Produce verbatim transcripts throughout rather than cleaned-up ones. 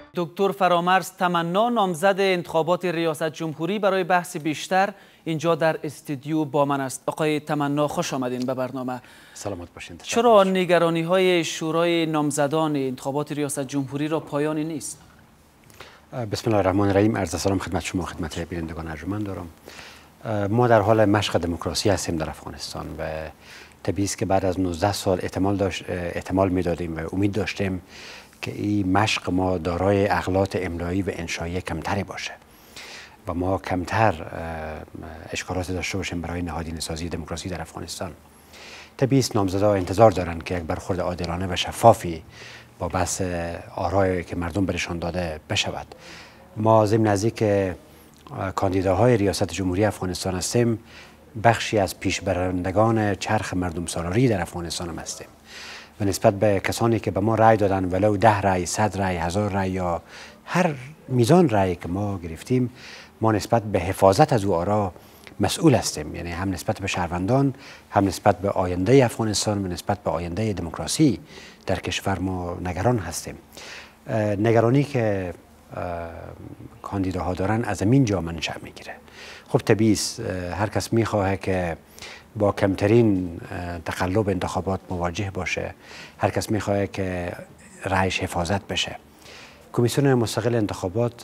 دکتر فرامرز تمنا نامزد انتخابات ریاست جمهوری برای بحث بیشتر اینجا در استودیو با من است. آقای تمنا خوش آمدین به برنامه. سلامت باشین. چرا نگرانی های شورای نامزدان انتخابات ریاست جمهوری را پایانی نیست؟ بسم الله الرحمن الرحیم. عرض سلام خدمت شما، خدمت بینندگان ارجمند دارم. ما در حال مشق دموکراسی هستیم در افغانستان و طبیعی است که بعد از نوزده سال احتمال داشت احتمال میدادیم و امید داشتیم که این مشق ما دارای اغلاط املایی و انشایی کمتری باشه و ما کمتر اشکالات داشته باشیم برای نهادینه سازی دموکراسی در افغانستان. طبیعی است نامزدها انتظار دارند که یک برخورد عادلانه و شفافی با بحث آرایی که مردم برشان داده بشود. ما ضمن نزدیک کاندیداهای ریاست جمهوری افغانستان هستیم، بخشی از پیشبرندگان چرخ مردم سالاری در افغانستان هم هستیم و نسبت به کسانی که به ما رأی دادن، ولو ده رأی، صد رأی، هزار رأی یا هر میزان رأی که ما گرفتیم، ما نسبت به حفاظت از او آرا مسئول هستیم. یعنی هم نسبت به شهروندان، هم نسبت به آینده افغانستان و نسبت به آینده دموکراسی در کشور ما نگران هستیم. نگرانی که کاندیداها دارن از همین جا منشأ میگیره. خب طبیعی است هر کس میخواه که با کمترین تقلب انتخابات مواجه باشه، هر کس میخواه که رأیش حفاظت بشه. کمیسیون مستقل انتخابات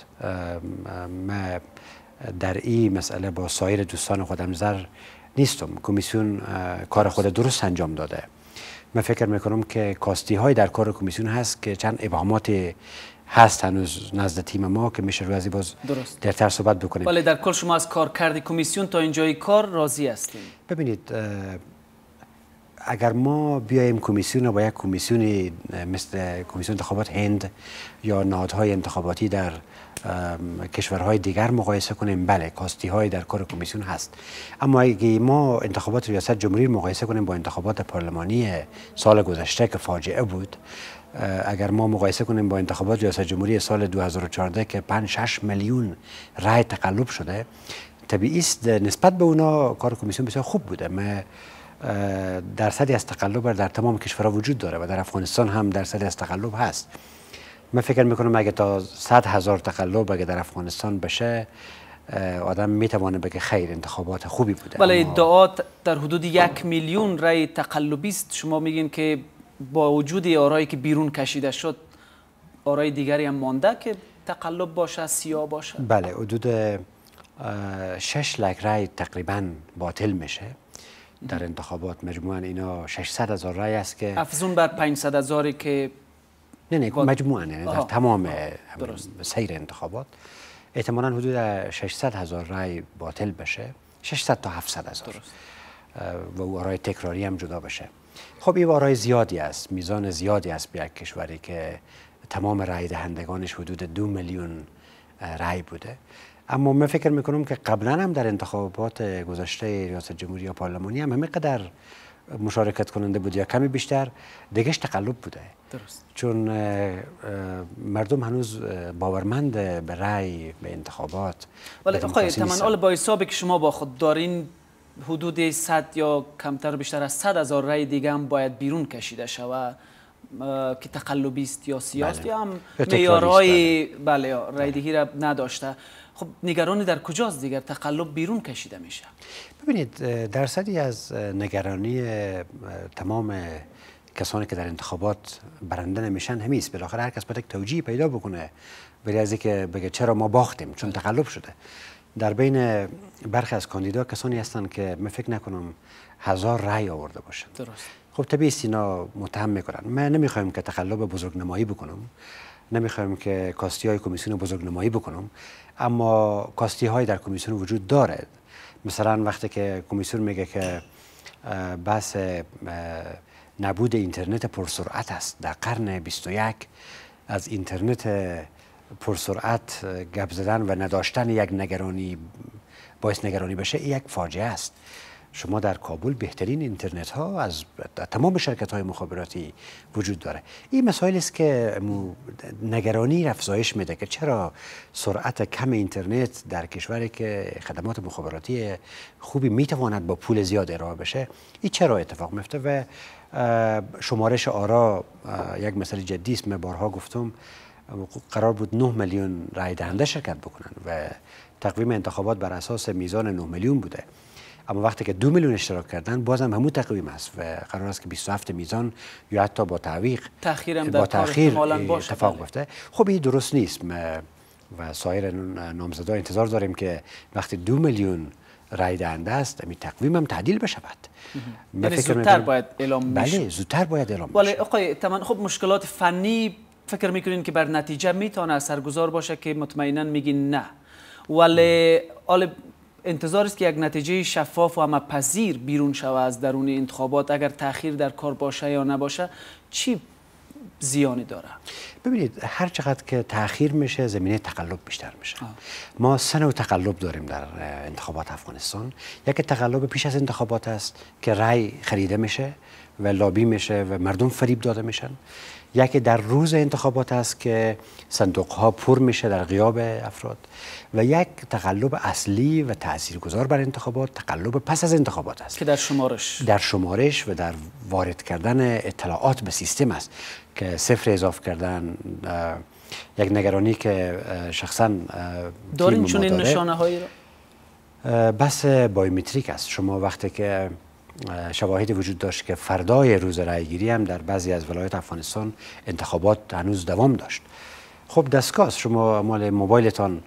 ما در این مسئله با سایر دوستان خودم نظر نیستم. کمیسیون کار خود درست انجام داده. من فکر میکنم که کاستی های در کار کمیسیون هست که چند ابهامات هست هنوز نزد تیم ما که میشه روی از باز درتر صحبت بکنیم. ولی در کل شما از کار کردی کمیسیون تا اینجای کار راضی هستیم؟ ببینید، اگر ما بیایم کمیسیون رو با یک کمیسیون مثل کمیسیون انتخابات هند یا نهادهای انتخاباتی در کشورهای دیگر مقایسه کنیم، بله کاستی های در کار کمیسیون هست. اما اگه ما انتخابات ریاست جمهوری مقایسه کنیم با انتخابات پارلمانی سال گذشته که فاجعه بود، اگر ما مقایسه کنیم با انتخابات ریاست جمهوری سال دو هزار و چهارده که پنج شش میلیون رای تقلب شده، طبیعی است نسبت به اونا کار کمیسیون بسیار خوب بوده. ما درصدی از تقلب در تمام کشورها وجود داره و در افغانستان هم درصدی از تقلب هست. من فکر میکنم اگه تا صد هزار تقلب اگه در افغانستان بشه، آدم میتونه بگه خیر انتخابات خوبی بوده. ولی ادعا در حدود یک میلیون رای تقلبی است. شما میگین که با وجود آرایی که بیرون کشیده شد، آرای دیگری هم مانده که تقلب باشه، سیاه باشه؟ بله، حدود شش لک رای تقریبا باطل میشه در انتخابات. مجموعاً اینا ششصد هزار رای است که افزون بر پانصد هزاری که نه نه مجموعاً یعنی در تمام سیر انتخابات احتمالاً حدود ششصد هزار رای باطل بشه، ششصد تا هفتصد هزار و او آرای تکراری هم جدا بشه. خب این آرای زیادی است، میزان زیادی است به یک کشوری که تمام رای دهندگانش حدود دو میلیون رای بوده. اما من فکر میکنم که قبلا هم در انتخابات گذشته ریاست جمهوری یا پارلمانی هم همه قدر مشارکت کننده بود یا کمی بیشتر دیگهش تقلب بوده. درست. چون مردم هنوز باورمند به رای به انتخابات. ولی آقای تمنا، با حسابی که شما با خود دارین حدود صد یا کمتر بیشتر از صد هزار رای دیگه هم باید بیرون کشیده شود که تقلبی است یا سیاسی هم معیارهای بله رای دهی را نداشته. خب نگرانی در کجاست دیگر تقلب بیرون کشیده میشه؟ ببینید، درصدی از نگرانی تمام کسانی که در انتخابات برنده نمیشن همین است. بالاخره هر کس باید یک توجیه پیدا بکنه برای از اینکه بگه چرا ما باختیم، چون تقلب شده. در بین برخی از کاندیدا کسانی هستند که من فکر نکنم هزار رأی آورده باشن. درست. خب طبیعی است اینا متهم میکنن. من نمیخوایم که تقلب بزرگنمایی بکنم، نمیخوایم که کاستی های کمیسیون بزرگنمایی بکنم، اما کاستی های در کمیسیون وجود داره. مثلا وقتی که کمیسیون میگه که بحث نبود اینترنت پرسرعت است در قرن بیست و یک، از اینترنت پرسرعت گپ زدن و نداشتن یک نگرانی باعث نگرانی بشه، یک فاجعه است. شما در کابل بهترین اینترنت ها از تمام شرکت های مخابراتی وجود داره. این مسائل است که نگرانی افزایش میده که چرا سرعت کم اینترنت در کشوری که خدمات مخابراتی خوبی میتواند با پول زیاد ارائه بشه، این چرا اتفاق میفته. و شمارش آرا یک مسئله جدی است. من بارها گفتم قرار بود نه میلیون رای دهنده شرکت بکنن و تقویم انتخابات بر اساس میزان نه میلیون بوده. اما وقتی که دو میلیون اشتراک کردن بازم همون تقویم است و قرار است که بیست و هفت میزان یا حتی با تعویق با تأخیر اتفاق بیفته. خب این درست نیست و سایر نامزدا انتظار داریم که وقتی دو میلیون رای دهنده است این تقویم هم تعدیل بشود. یعنی زودتر باید اعلام میشه. بله زودتر باید اعلام بله بشه. آقای تمن خب مشکلات فنی فکر میکنین که بر نتیجه میتونه اثرگذار باشه که مطمئنا میگین نه، ولی آل انتظار است که یک نتیجه شفاف و همه پذیر بیرون شود از درون انتخابات، اگر تأخیر در کار باشه یا نباشه چی زیانی داره؟ ببینید هر چقدر که تأخیر میشه زمینه تقلب بیشتر میشه. آه. ما سه نوع تقلب داریم در انتخابات افغانستان. یک تقلب پیش از انتخابات است که رای خریده میشه و لابی میشه و مردم فریب داده میشن. یکی در روز انتخابات است که صندوق ها پر میشه در غیاب افراد و یک تقلب اصلی و تاثیرگذار بر انتخابات تقلب پس از انتخابات است که در شمارش در شمارش و در وارد کردن اطلاعات به سیستم است که صفر اضافه کردن. یک نگرانی که شخصا دارین چون این نشانه هایی را بس بایومتریک است. شما وقتی که شواهدی وجود داشت که فردای روز رایگیری هم در بعضی از ولایات افغانستان انتخابات هنوز دوام داشت. خب دستگاه شما مال موبایلتان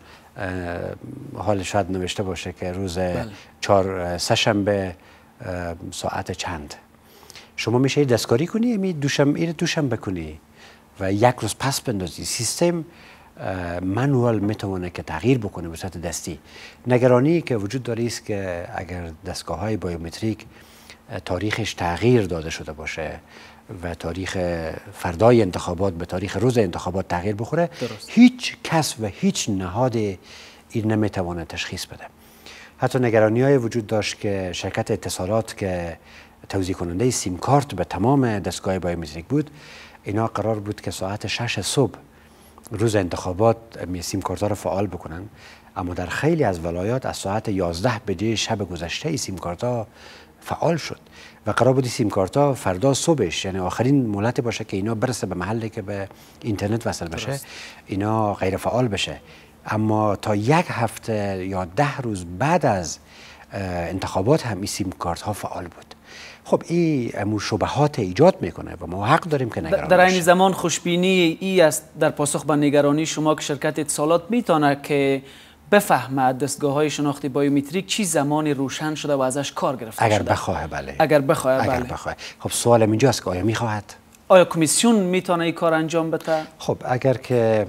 حال شاید نوشته باشه که روز بله. چهار سه‌شنبه ساعت چند شما میشه دستکاری کنی می دوشنبه دوشنبه بکنی و یک روز پس بندازی. سیستم منوال میتونه که تغییر بکنه به صورت دستی. نگرانی که وجود داره است که اگر دستگاه های بایومتریک تاریخش تغییر داده شده باشه و تاریخ فردای انتخابات به تاریخ روز انتخابات تغییر بخوره درست. هیچ کس و هیچ نهاد این نمیتونه تشخیص بده. حتی نگرانی های وجود داشت که شرکت اتصالات که توزیع کننده سیم کارت به تمام دستگاه بایومتریک بود، اینا قرار بود که ساعت شش صبح روز انتخابات سیم کارت ها رو فعال بکنن، اما در خیلی از ولایات از ساعت یازده بجه شب گذشته سیم کارت ها فعال شد و قرار بود سیم کارت ها فردا صبحش یعنی آخرین مهلت باشه که اینا برسه به محلی که به اینترنت وصل بشه درست. اینا غیر فعال بشه. اما تا یک هفته یا ده روز بعد از انتخابات هم این سیم کارت ها فعال بود. خب این امور شبهات ایجاد میکنه و ما حق داریم که نگران در این زمان خوشبینی ای است در پاسخ به نگرانی شما که شرکت اتصالات میتونه که بفهمه دستگاه های شناختی بایومتریک چی زمانی روشن شده و ازش کار گرفته اگر شده؟ بخواه بله. اگر بخواه اگر بله. بخواه. خب سوالم اینجاست که آیا میخواهد؟ آیا کمیسیون میتونه این کار انجام بده؟ خب اگر که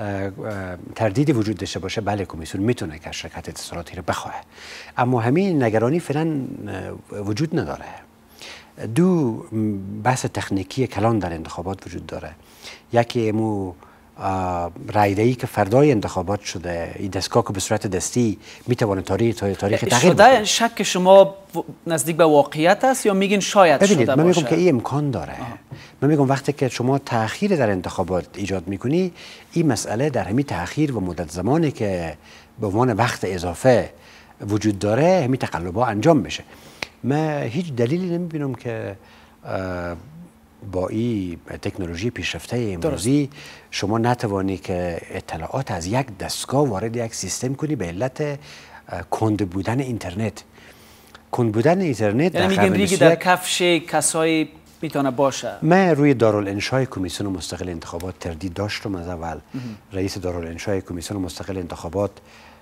تردیدی وجود داشته باشه بله کمیسیون میتونه که شرکت اتصالاتی رو بخواه، اما همین نگرانی فعلا وجود نداره. دو بحث تکنیکی کلان در انتخابات وجود داره. یکی امو رایده‌ای که فردای انتخابات شده این دستگاه که به صورت دستی میتونه تاریخ تاریخ تغییر بده. شک شما نزدیک به واقعیت است یا میگین شاید ببینید شده من باشه؟ میگم که این امکان داره. آه. من میگم وقتی که شما تأخیر در انتخابات ایجاد میکنی این مسئله در همین تأخیر و مدت زمانی که به عنوان وقت اضافه وجود داره همین تقلب‌ها انجام میشه. من هیچ دلیلی نمیبینم که با این تکنولوژی پیشرفته امروزی شما نتوانی که اطلاعات از یک دستگاه وارد یک سیستم کنی به علت کند بودن اینترنت. کند بودن اینترنت یعنی میگن ریگی در کفش کسایی میتونه باشه. من روی دارالانشای کمیسیون مستقل انتخابات تردید داشتم از اول. رئیس دارالانشای کمیسیون مستقل انتخابات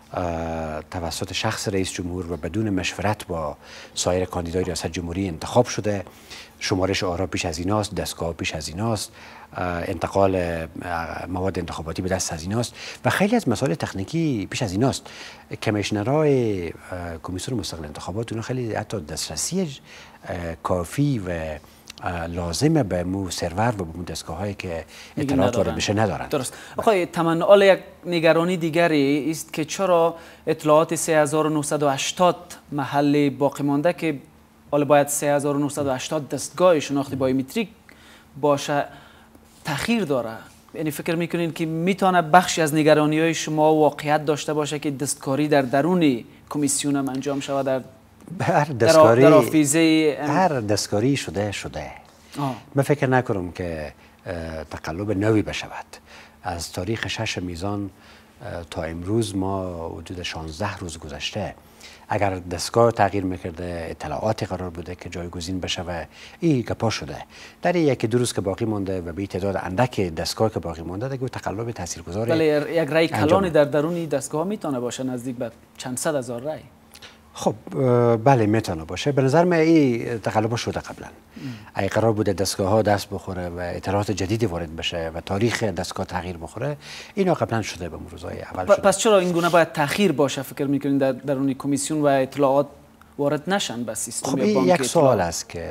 توسط شخص رئیس جمهور و بدون مشورت با سایر کاندیدای ریاست جمهوری انتخاب شده. شمارش آرا پیش از ایناست، دستگاه پیش از ایناست، انتقال مواد انتخاباتی به دست از ایناست و خیلی از مسائل تکنیکی پیش از ایناست. کمیشنرهای کمیسیون مستقل انتخابات اون خیلی حتی دسترسی کافی و لازمه به مو سرور و به مو دستگاه هایی که اطلاعات وارد بشه ندارن. درست. آقای تمنعال یک نگرانی دیگری است که چرا اطلاعات سه هزار و نهصد و هشتاد محل باقی مانده که حالا باید سه هزار و نهصد و هشتاد دستگاه شناختی بایومتریک باشه تأخیر داره؟ یعنی فکر میکنین که میتونه بخشی از نگرانی های شما واقعیت داشته باشه که دستکاری در درون کمیسیون هم انجام شود در هر دستکاری در آفیزه هر دستکاری شده شده. آه. من فکر نکنم که تقلب نوی بشود. از تاریخ شش میزان تا امروز ما حدود شانزده روز گذشته اگر دستگاه تغییر میکرده، اطلاعاتی قرار بوده که جایگزین بشه و این گپا شده، در یکی دو روز که باقی مونده و به تعداد اندک دستگاه که باقی مونده دیگه تقلب تاثیرگذاری. ولی یک رای کلانی در درون دستگاه میتونه باشه نزدیک به چند صد هزار رای. خب بله میتونه باشه. به نظر من این تقلب شده قبلا. اگه قرار بوده دستگاه ها دست بخوره و اطلاعات جدیدی وارد بشه و تاریخ دستگاه تغییر بخوره، اینا قبلا شده به روزهای اول شده. پس چرا این گونه باید تأخیر باشه فکر میکنین در درون کمیسیون و اطلاعات وارد نشن به سیستم خب یا بانک؟ یک سوال است که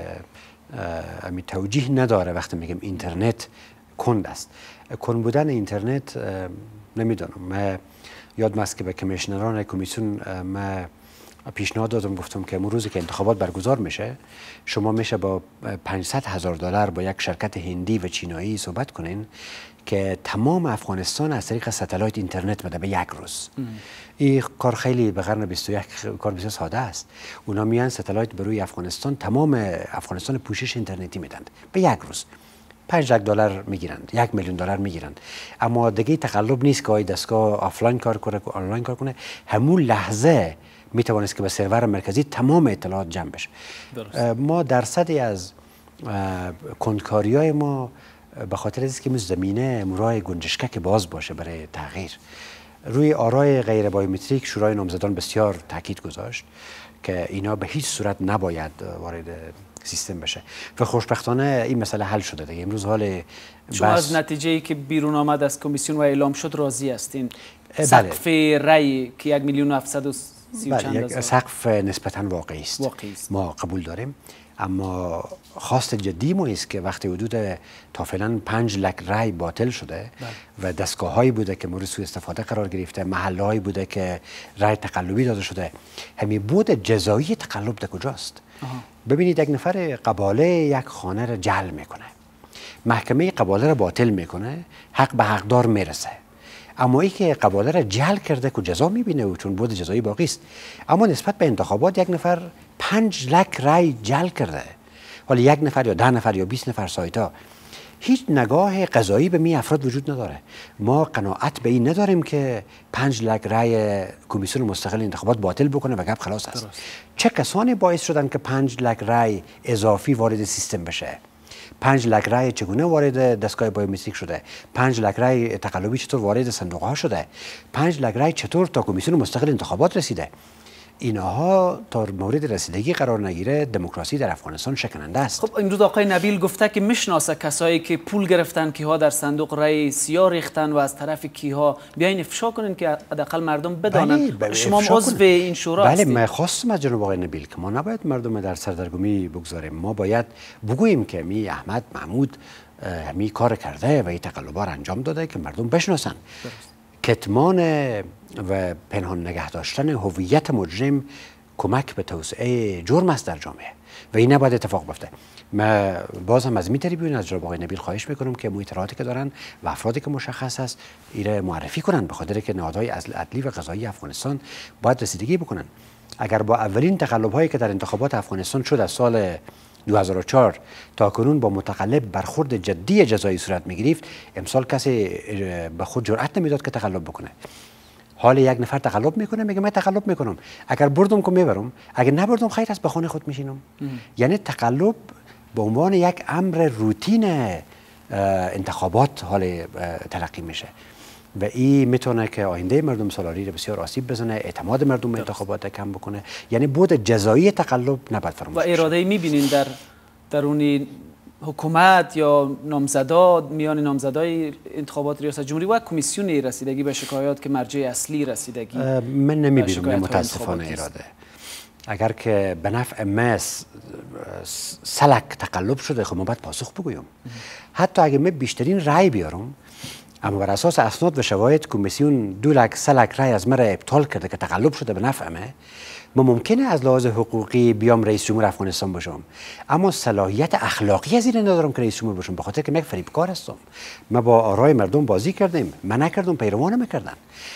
امی توجیه نداره وقتی میگم اینترنت کند است. کند بودن اینترنت نمیدونم. من یادم است که به کمیشنران کمیسیون ما پیشنهاد دادم، گفتم که امروز روزی که انتخابات برگزار میشه شما میشه با پانصد هزار دلار با یک شرکت هندی و چینایی صحبت کنین که تمام افغانستان از طریق ستلایت اینترنت بده به یک روز. این کار خیلی به قرن بیست و یک کار بسیار ساده است. اونا میان ستلایت به روی افغانستان، تمام افغانستان پوشش اینترنتی میدن به یک روز. پنج لک دلار میگیرند، یک میلیون دلار میگیرند. اما دیگه تقلب نیست که دستگاه آفلاین کار کنه که آنلاین کار کنه. همون لحظه می توانست که به سرور مرکزی تمام اطلاعات جمع بشه. ما درصدی از کندکاری های ما به خاطر از که زمینه راه گنجشکک باز باشه برای تغییر. روی آرای غیر بایومتریک شورای نامزدان بسیار تاکید گذاشت که اینا به هیچ صورت نباید وارد سیستم بشه و خوشبختانه این مسئله حل شده دیگه. امروز حال شما از نتیجه‌ای که بیرون آمد از کمیسیون و اعلام شد راضی هستین؟ بله. سقف رأی که یک میلیون و هفتصد و سی و چند هزار سقف نسبتاً واقعی است. واقعی است. ما قبول داریم، اما خواست جدی ما است که وقتی حدود تا فعلا پنج لک رای باطل شده بله. و دستگاه هایی بوده که مورد سوء استفاده قرار گرفته، محله هایی بوده که رای تقلبی داده شده، همین بود جزایی تقلب در کجاست؟ آها. ببینید یک نفر قباله یک خانه را جعل میکنه، محکمه قباله را باطل میکنه، حق به حقدار میرسه. اما ای که قباله را جعل کرده که جزا میبینه و چون بود جزایی باقی است. اما نسبت به انتخابات یک نفر پنج لک رای جعل کرده، حالا یک نفر یا ده نفر یا بیست نفر سایتا، هیچ نگاه قضایی به می افراد وجود نداره. ما قناعت به این نداریم که پنج لک رای کمیسیون مستقل انتخابات باطل بکنه و گپ خلاص است. چه کسانی باعث شدن که پنج لک رای اضافی وارد سیستم بشه؟ پنج لک رای چگونه وارد دستگاه بایومتریک شده؟ پنج لک رای تقلبی چطور وارد صندوق ها شده؟ پنج لک رای چطور تا کمیسیون مستقل انتخابات رسیده؟ اینها تا مورد رسیدگی قرار نگیره دموکراسی در افغانستان شکننده است. خب امروز آقای نبیل گفته که میشناسه کسایی که پول گرفتن، کیها در صندوق رای سیاه ریختن و از طرف کیها، بیاین افشا کنین که حداقل مردم بدانن. بله، شما عضو این شورا بله هستید. من خواستم از جناب آقای نبیل که ما نباید مردم در سردرگمی بگذاریم. ما باید بگوییم که می احمد محمود می کار کرده و این تقلب‌ها انجام داده که مردم بشناسن. کتمان و پنهان نگه داشتن هویت مجرم کمک به توسعه جرم است در جامعه و این نباید اتفاق بیفته. من باز هم از این طریق از جناب آقای نبیل خواهش میکنم که اطلاعاتی که دارن و افرادی که مشخص است ایره معرفی کنن، به خاطر که نهادهای عدلی و قضایی افغانستان باید رسیدگی بکنن. اگر با اولین تقلب‌هایی که در انتخابات افغانستان شد از سال دو هزار و چهار تا کنون با متقلب برخورد جدی جزایی صورت می‌گرفت، امسال کسی به خود جرأت نمیداد که تقلب بکنه. حال یک نفر تقلب میکنه میگه من تقلب میکنم، اگر بردم که میبرم، اگر نبردم خیر است به خانه خود میشینم. یعنی تقلب به عنوان یک امر روتین انتخابات حال تلقی میشه و این میتونه که آینده مردم سالاری رو بسیار آسیب بزنه، اعتماد مردم به انتخابات کم بکنه. یعنی بود جزایی تقلب نباید فراموش بشه. و اراده میبینین در درون حکومت یا نامزدا میان نامزدای انتخابات ریاست جمهوری و کمیسیون رسیدگی به شکایات که مرجع اصلی رسیدگی من نمیبینم متاسفانه اراده. اگر که به نفع مس سلک تقلب شده خب ما باید پاسخ بگویم. حتی اگه من بیشترین رأی بیارم اما بر اساس اسناد و شواهد کمیسیون دو لک سه لک رای از مرا ابطال کرده که تقلب شده به نفعمه، ما ممکنه از لحاظ حقوقی بیام رئیس جمهور افغانستان باشم، اما صلاحیت اخلاقی از این ندارم که رئیس جمهور باشم، به خاطر که من فریبکار هستم. ما با آرای مردم بازی کردیم، من نکردم، پیروان میکردن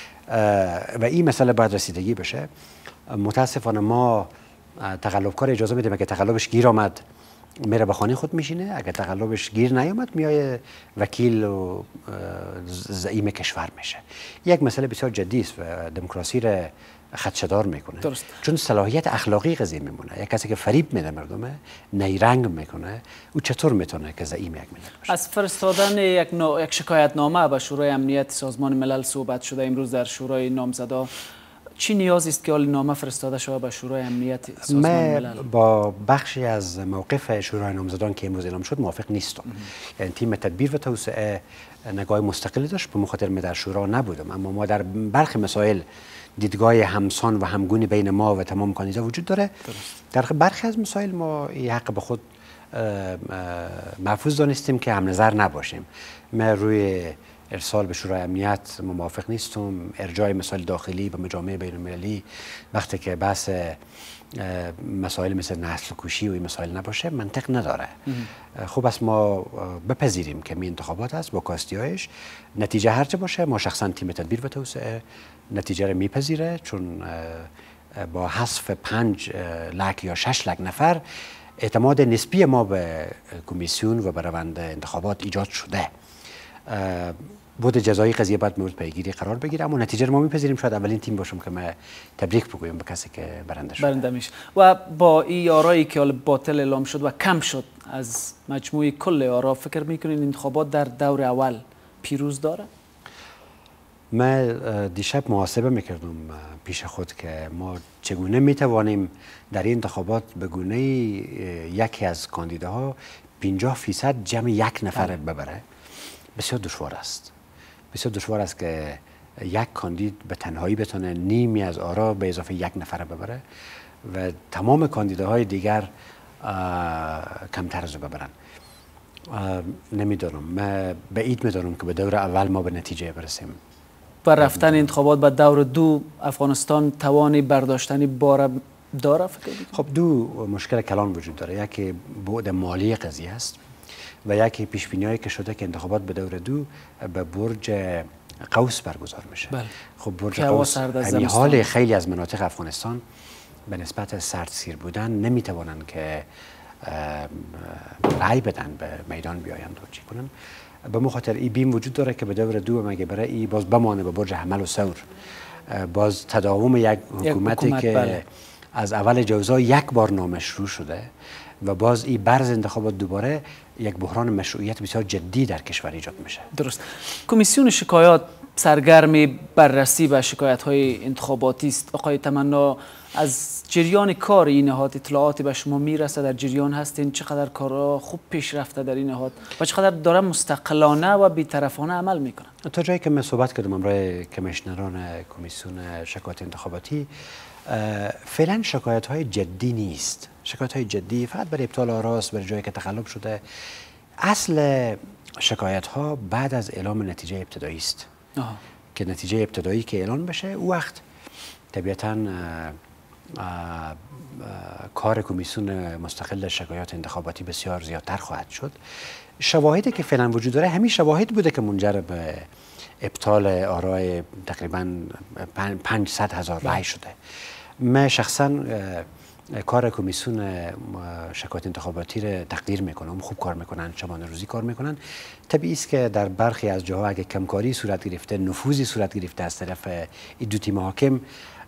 و این مسئله باید رسیدگی بشه. متاسفانه ما تقلبکار اجازه میدیم که تقلبش گیر آمد میره به خانه خود میشینه، اگر تقلبش گیر نیامد میای وکیل و زعیم کشور میشه. یک مسئله بسیار جدی است و دموکراسی را خدشه‌دار میکنه. درست. چون صلاحیت اخلاقی قضیه میمونه. یک کسی که فریب میده مردمه، نیرنگ میکنه، او چطور میتونه که زعیم یک ملت باشه؟ از فرستادن یک نوع یک شکایت نامه به شورای امنیت سازمان ملل صحبت شده امروز در شورای نامزدا. چی نیازی است که نامه فرستاده شود به شورای امنیت سازمان ملل؟ من با بخشی از موقف شورای نامزدان که امروز اعلام شد موافق نیستم. یعنی تیم تدبیر و توسعه نگاه مستقلی داشت، به مخاطر من در شورا نبودم، اما ما در برخی مسائل دیدگاه همسان و همگونی بین ما و تمام کاندیدا وجود داره. در برخی از مسائل ما این حق به خود محفوظ دانستیم که هم نظر نباشیم. من روی ارسال به شورای امنیت موافق نیستم. ارجاع مسائل داخلی به مجامع بین المللی وقتی که بحث مسائل مثل نسل کشی و این مسائل نباشه منطق نداره. خوب است ما بپذیریم که می انتخابات است با کاستیایش، نتیجه هرچه باشه ما شخصا تیم تدبیر و توسعه نتیجه رو میپذیره، چون با حذف پنج لک یا شش لک نفر اعتماد نسبی ما به کمیسیون و به روند انتخابات ایجاد شده. بود جزایی قضیه باید مورد پیگیری قرار بگیره، اما نتیجه رو ما میپذیریم. شاید اولین تیم باشم که ما تبریک بگویم به کسی که برنده شد. برنده میشه. و با این آرایی که باطل اعلام شد و کم شد از مجموع کل آرا، فکر میکنین انتخابات در دور اول پیروز داره؟ من دیشب محاسبه میکردم پیش خود که ما چگونه میتوانیم در این انتخابات به گونه یکی از کاندیداها پنجاه فیصد جمع یک نفر ببره. بسیار دشوار است. بسیار دشوار است که یک کاندید به تنهایی بتونه نیمی از آرا به اضافه یک نفر ببره و تمام کاندیداهای دیگر کمتر از ببرن. نمیدونم، من بعید میدونم که به دور اول ما به نتیجه برسیم. و رفتن انتخابات به دور دو افغانستان توانی برداشتنی بار داره فکر کنید؟ خب دو مشکل کلان وجود داره. یکی بعد مالی قضیه است و یکی پیش بینی‌هایی که شده که انتخابات به دور دو به برج قوس برگزار میشه. بله. خب برج قوس همین حال خیلی از مناطق افغانستان به نسبت سردسیر بودن نمیتوانند که رأی بدن، به میدان بیایند و چی کنن. به مخاطر این بیم وجود داره که به دور دو مگه برای ای باز بمانه به برج حمل و ثور، باز تداوم یک حکومتی حکومت که بله. از اول جوزا یک بار نامشروع شده و باز این برز انتخابات دوباره یک بحران مشروعیت بسیار جدی در کشور ایجاد میشه. درست. کمیسیون شکایات سرگرم بررسی و شکایت های انتخاباتی است. آقای تمنا، از جریان کار این نهاد اطلاعاتی به شما میرسه؟ در جریان هستین؟ چقدر کارا خوب پیش رفته در این نهاد و چقدر داره مستقلانه و بی‌طرفانه عمل میکنه؟ تا جایی که من صحبت کردم امروز کمیشنران کمیسیون شکایات انتخاباتی، فعلا شکایت های جدی نیست. شکایت های جدی فقط برای ابطال آراست، برای جایی که تقلب شده. اصل شکایت ها بعد از اعلام نتیجه ابتدایی است که نتیجه ابتدایی که اعلان بشه او وقت طبیعتاً کار کمیسیون مستقل شکایات انتخاباتی بسیار زیادتر خواهد شد. شواهدی که فعلا وجود داره همین شواهد بوده که منجر به ابطال آرای تقریباً پانصد هزار رای شده. من شخصاً کار کمیسیون شکایات انتخاباتی را تقدیر میکنم. خوب کار میکنن، شبانه روزی کار میکنن. طبیعی است که در برخی از جاها اگه کمکاری صورت گرفته، نفوذی صورت گرفته از طرف این دو تیم حاکم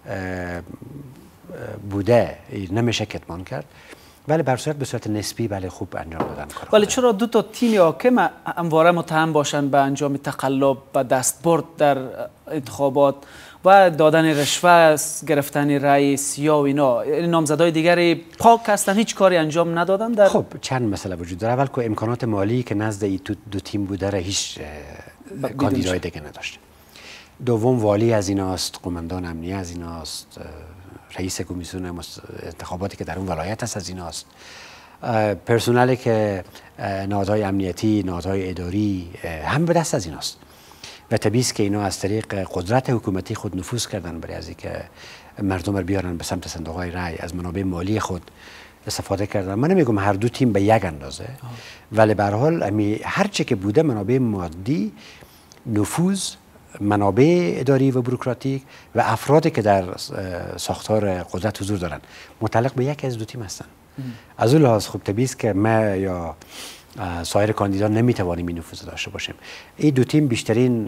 بوده، نمیشه کتمان کرد، ولی بر صورت به صورت نسبی ولی خوب انجام دادن کار. ولی چرا دو تا تیم حاکم همواره متهم باشن به انجام تقلب و دستبرد در انتخابات و دادن رشوه، گرفتن رأی سیاه و اینا؟ نامزدهای دیگری پاک هستن، هیچ کاری انجام ندادن در؟ خب چند مسئله وجود داره. اول که امکانات مالی که نزد این دو تیم بوده را هیچ کاندیدای دیگه نداشته. دوم والی از ایناست، قماندان امنیه از ایناست، رئیس کمیسیون انتخاباتی که در اون ولایت است از ایناست، پرسنلی که نهادهای امنیتی، نهادهای اداری هم به دست از ایناست و طبیعی است که اینا از طریق قدرت حکومتی خود نفوذ کردن برای از اینکه مردم رو بیارن به سمت صندوق‌های رای، از منابع مالی خود استفاده کردن. من نمیگم هر دو تیم به یک اندازه، ولی به هر حال هر چه که بوده منابع مادی، نفوذ، منابع اداری و بوروکراتیک و افرادی که در ساختار قدرت حضور دارن متعلق به یکی از دو تیم هستن. از اون لحاظ خوب طبیعی است که ما یا سایر کاندیدان نمیتوانیم این نفوذ داشته باشیم. این دو تیم بیشترین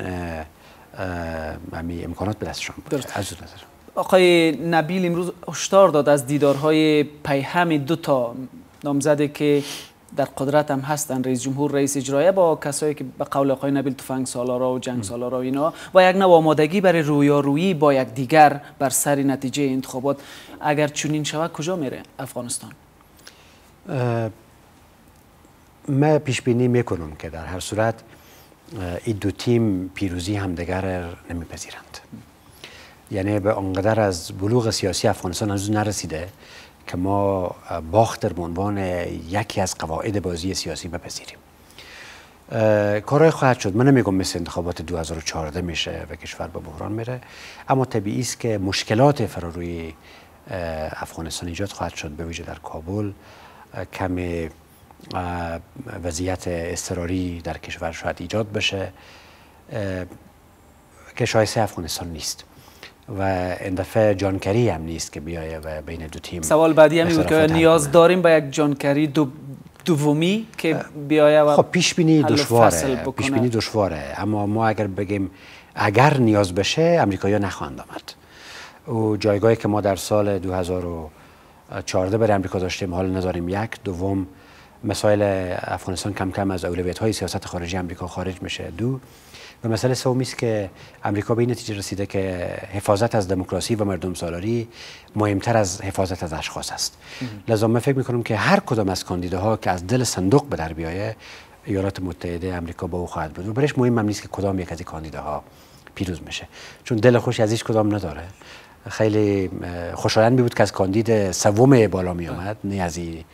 امی امکانات به دستشان بود. از اون نظر آقای نبیل امروز هشدار داد از دیدارهای پیهم دو تا نامزدی که در قدرت هم هستن، رئیس جمهور، رئیس اجرایه، با کسایی که به قول آقای نبیل تفنگ سالارا و جنگ سالارا و اینا، و یک نوع آمادگی برای رویارویی با یک دیگر بر سر نتیجه انتخابات. اگر چنین شود کجا میره افغانستان؟ من پیش بینی میکنم که در هر صورت این دو تیم پیروزی همدیگر نمیپذیرند. یعنی به آنقدر از بلوغ سیاسی افغانستان هنوز نرسیده که ما باخت در عنوان یکی از قواعد بازی سیاسی بپذیریم. کارهای خواهد شد. من نمیگم مثل انتخابات دو هزار و چهارده میشه و کشور به بحران میره، اما طبیعی است که مشکلات فراروی افغانستان ایجاد خواهد شد، به ویژه در کابل. کمی وضعیت اضطراری در کشور شاید ایجاد بشه که شایسته افغانستان نیست و این دفعه جانکری هم نیست که بیایه و بین دو تیم. سوال بعدی هم بود که نیاز داریم به یک جانکری دو دومی که بیایه و خب پیش بینی دشواره، پیش بینی دشواره، اما ما اگر بگیم اگر نیاز بشه امریکایی‌ها نخواهند آمد. و جایگاهی که ما در سال دو هزار و چهارده برای امریکا داشتیم حال نذاریم. یک دوم مسائل افغانستان کم کم از اولویت‌های سیاست خارجی امریکا خارج میشه. دو و مسئله سومی است که امریکا به این نتیجه رسیده که حفاظت از دموکراسی و مردم سالاری مهمتر از حفاظت از اشخاص است. لذا من فکر می‌کنم که هر کدام از کاندیداها که از دل صندوق به در بیایه ایالات متحده آمریکا با او خواهد بود و برایش مهم هم نیست که کدام یک از این کاندیداها پیروز میشه، چون دل خوشی از هیچ کدام نداره. خیلی خوشایند بود که از کاندید سوم بالا می آمد، نه از این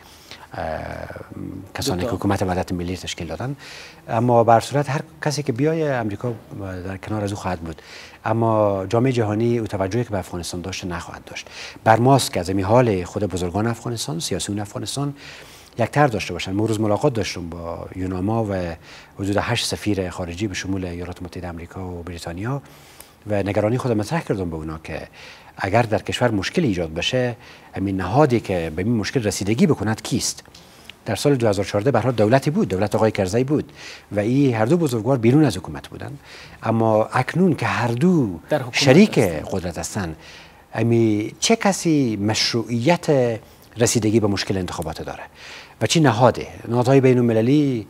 کسانی که حکومت وحدت ملی تشکیل دادن. اما به هر صورت هر کسی که بیایه امریکا در کنار از او خواهد بود، اما جامعه جهانی او توجهی که به افغانستان داشته نخواهد داشت. بر ماست که از این حال خود بزرگان افغانستان، سیاسیون افغانستان یک طرح داشته باشن. ما روز ملاقات داشتم با یوناما و حدود هشت سفیر خارجی به شمول ایالات متحده آمریکا و بریتانیا و نگرانی خود مطرح کردم به اونا که اگر در کشور مشکل ایجاد بشه، همین نهادی که به این مشکل رسیدگی بکند کیست؟ در سال دو هزار و چهارده به هر حال دولتی بود، دولت آقای کرزی بود و این هر دو بزرگوار بیرون از حکومت بودند. اما اکنون که هر دو شریک قدرت هستند، امی چه کسی مشروعیت رسیدگی به مشکل انتخابات داره و چی نهاده؟ نهادهای بین المللی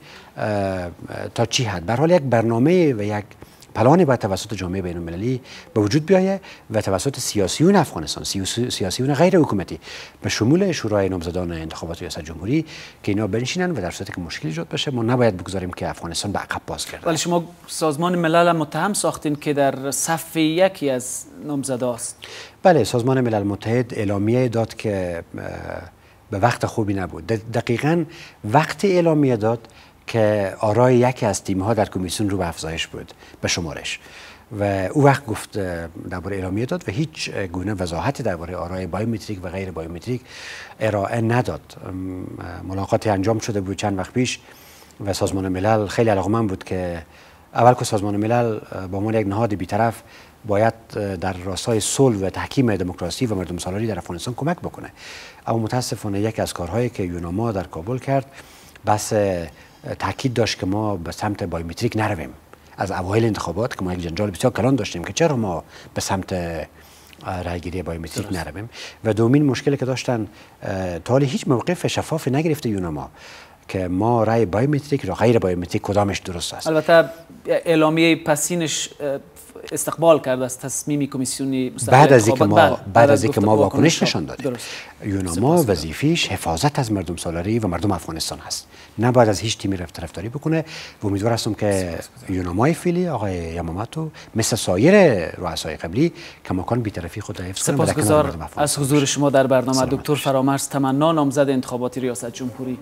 تا چی حد؟ به هر حال یک برنامه و یک پلانی باید توسط جامعه بین المللی به وجود بیایه و توسط سیاسیون افغانستان، سیاسیون غیر حکومتی به شمول شورای نامزدان انتخابات ریاست جمهوری که اینا بنشینن و در صورتی که مشکل ایجاد بشه ما نباید بگذاریم که افغانستان به عقب باز کرده. ولی شما سازمان ملل متهم ساختین که در صف یکی از نامزداست. بله، سازمان ملل متحد اعلامیه داد که به وقت خوبی نبود. دقیقاً وقت اعلامیه داد که آرای یکی از تیم‌ها در کمیسیون رو به افزایش بود به شمارش و او وقت گفت درباره اعلامیه داد و هیچ گونه وضاحتی درباره آرای بایومتریک و غیر بایومتریک ارائه نداد. ملاقاتی انجام شده بود چند وقت پیش و سازمان ملل خیلی علاقمند بود که اول که سازمان ملل با عنوان یک نهاد بی‌طرف باید در راستای صلح و تحکیم دموکراسی و مردم سالاری در افغانستان کمک بکنه. اما متاسفانه یکی از کارهایی که یوناما در کابل کرد بس تاکید داشت که ما به سمت بایومتریک نرویم. از اوایل انتخابات که ما یک جنجال بسیار کلان داشتیم که چرا ما به سمت رایگیری بایومتریک نرویم و دومین مشکلی که داشتن تا حالا هیچ موقف شفاف نگرفته یوناما که ما رای بایومتریک یا غیر بایومتریک کدامش درست است. البته اعلامیه پسینش استقبال کرده از تصمیم کمیسیونی بعد از اینکه ما بعد از اینکه ما واکنش نشان دادیم. یوناما وظیفه‌اش حفاظت از مردم سالاری و مردم افغانستان هست، نباید از هیچ تیمی طرفداری بکنه و امیدوار هستم که یونامای فعلی آقای یاماماتو مثل سایر رؤسای قبلی کماکان بی‌طرفی خود را حفظ کنه. سپاسگزار از حضور شما در برنامه دکتر فرامرز تمنا، نامزد انتخاباتی ریاست جمهوری.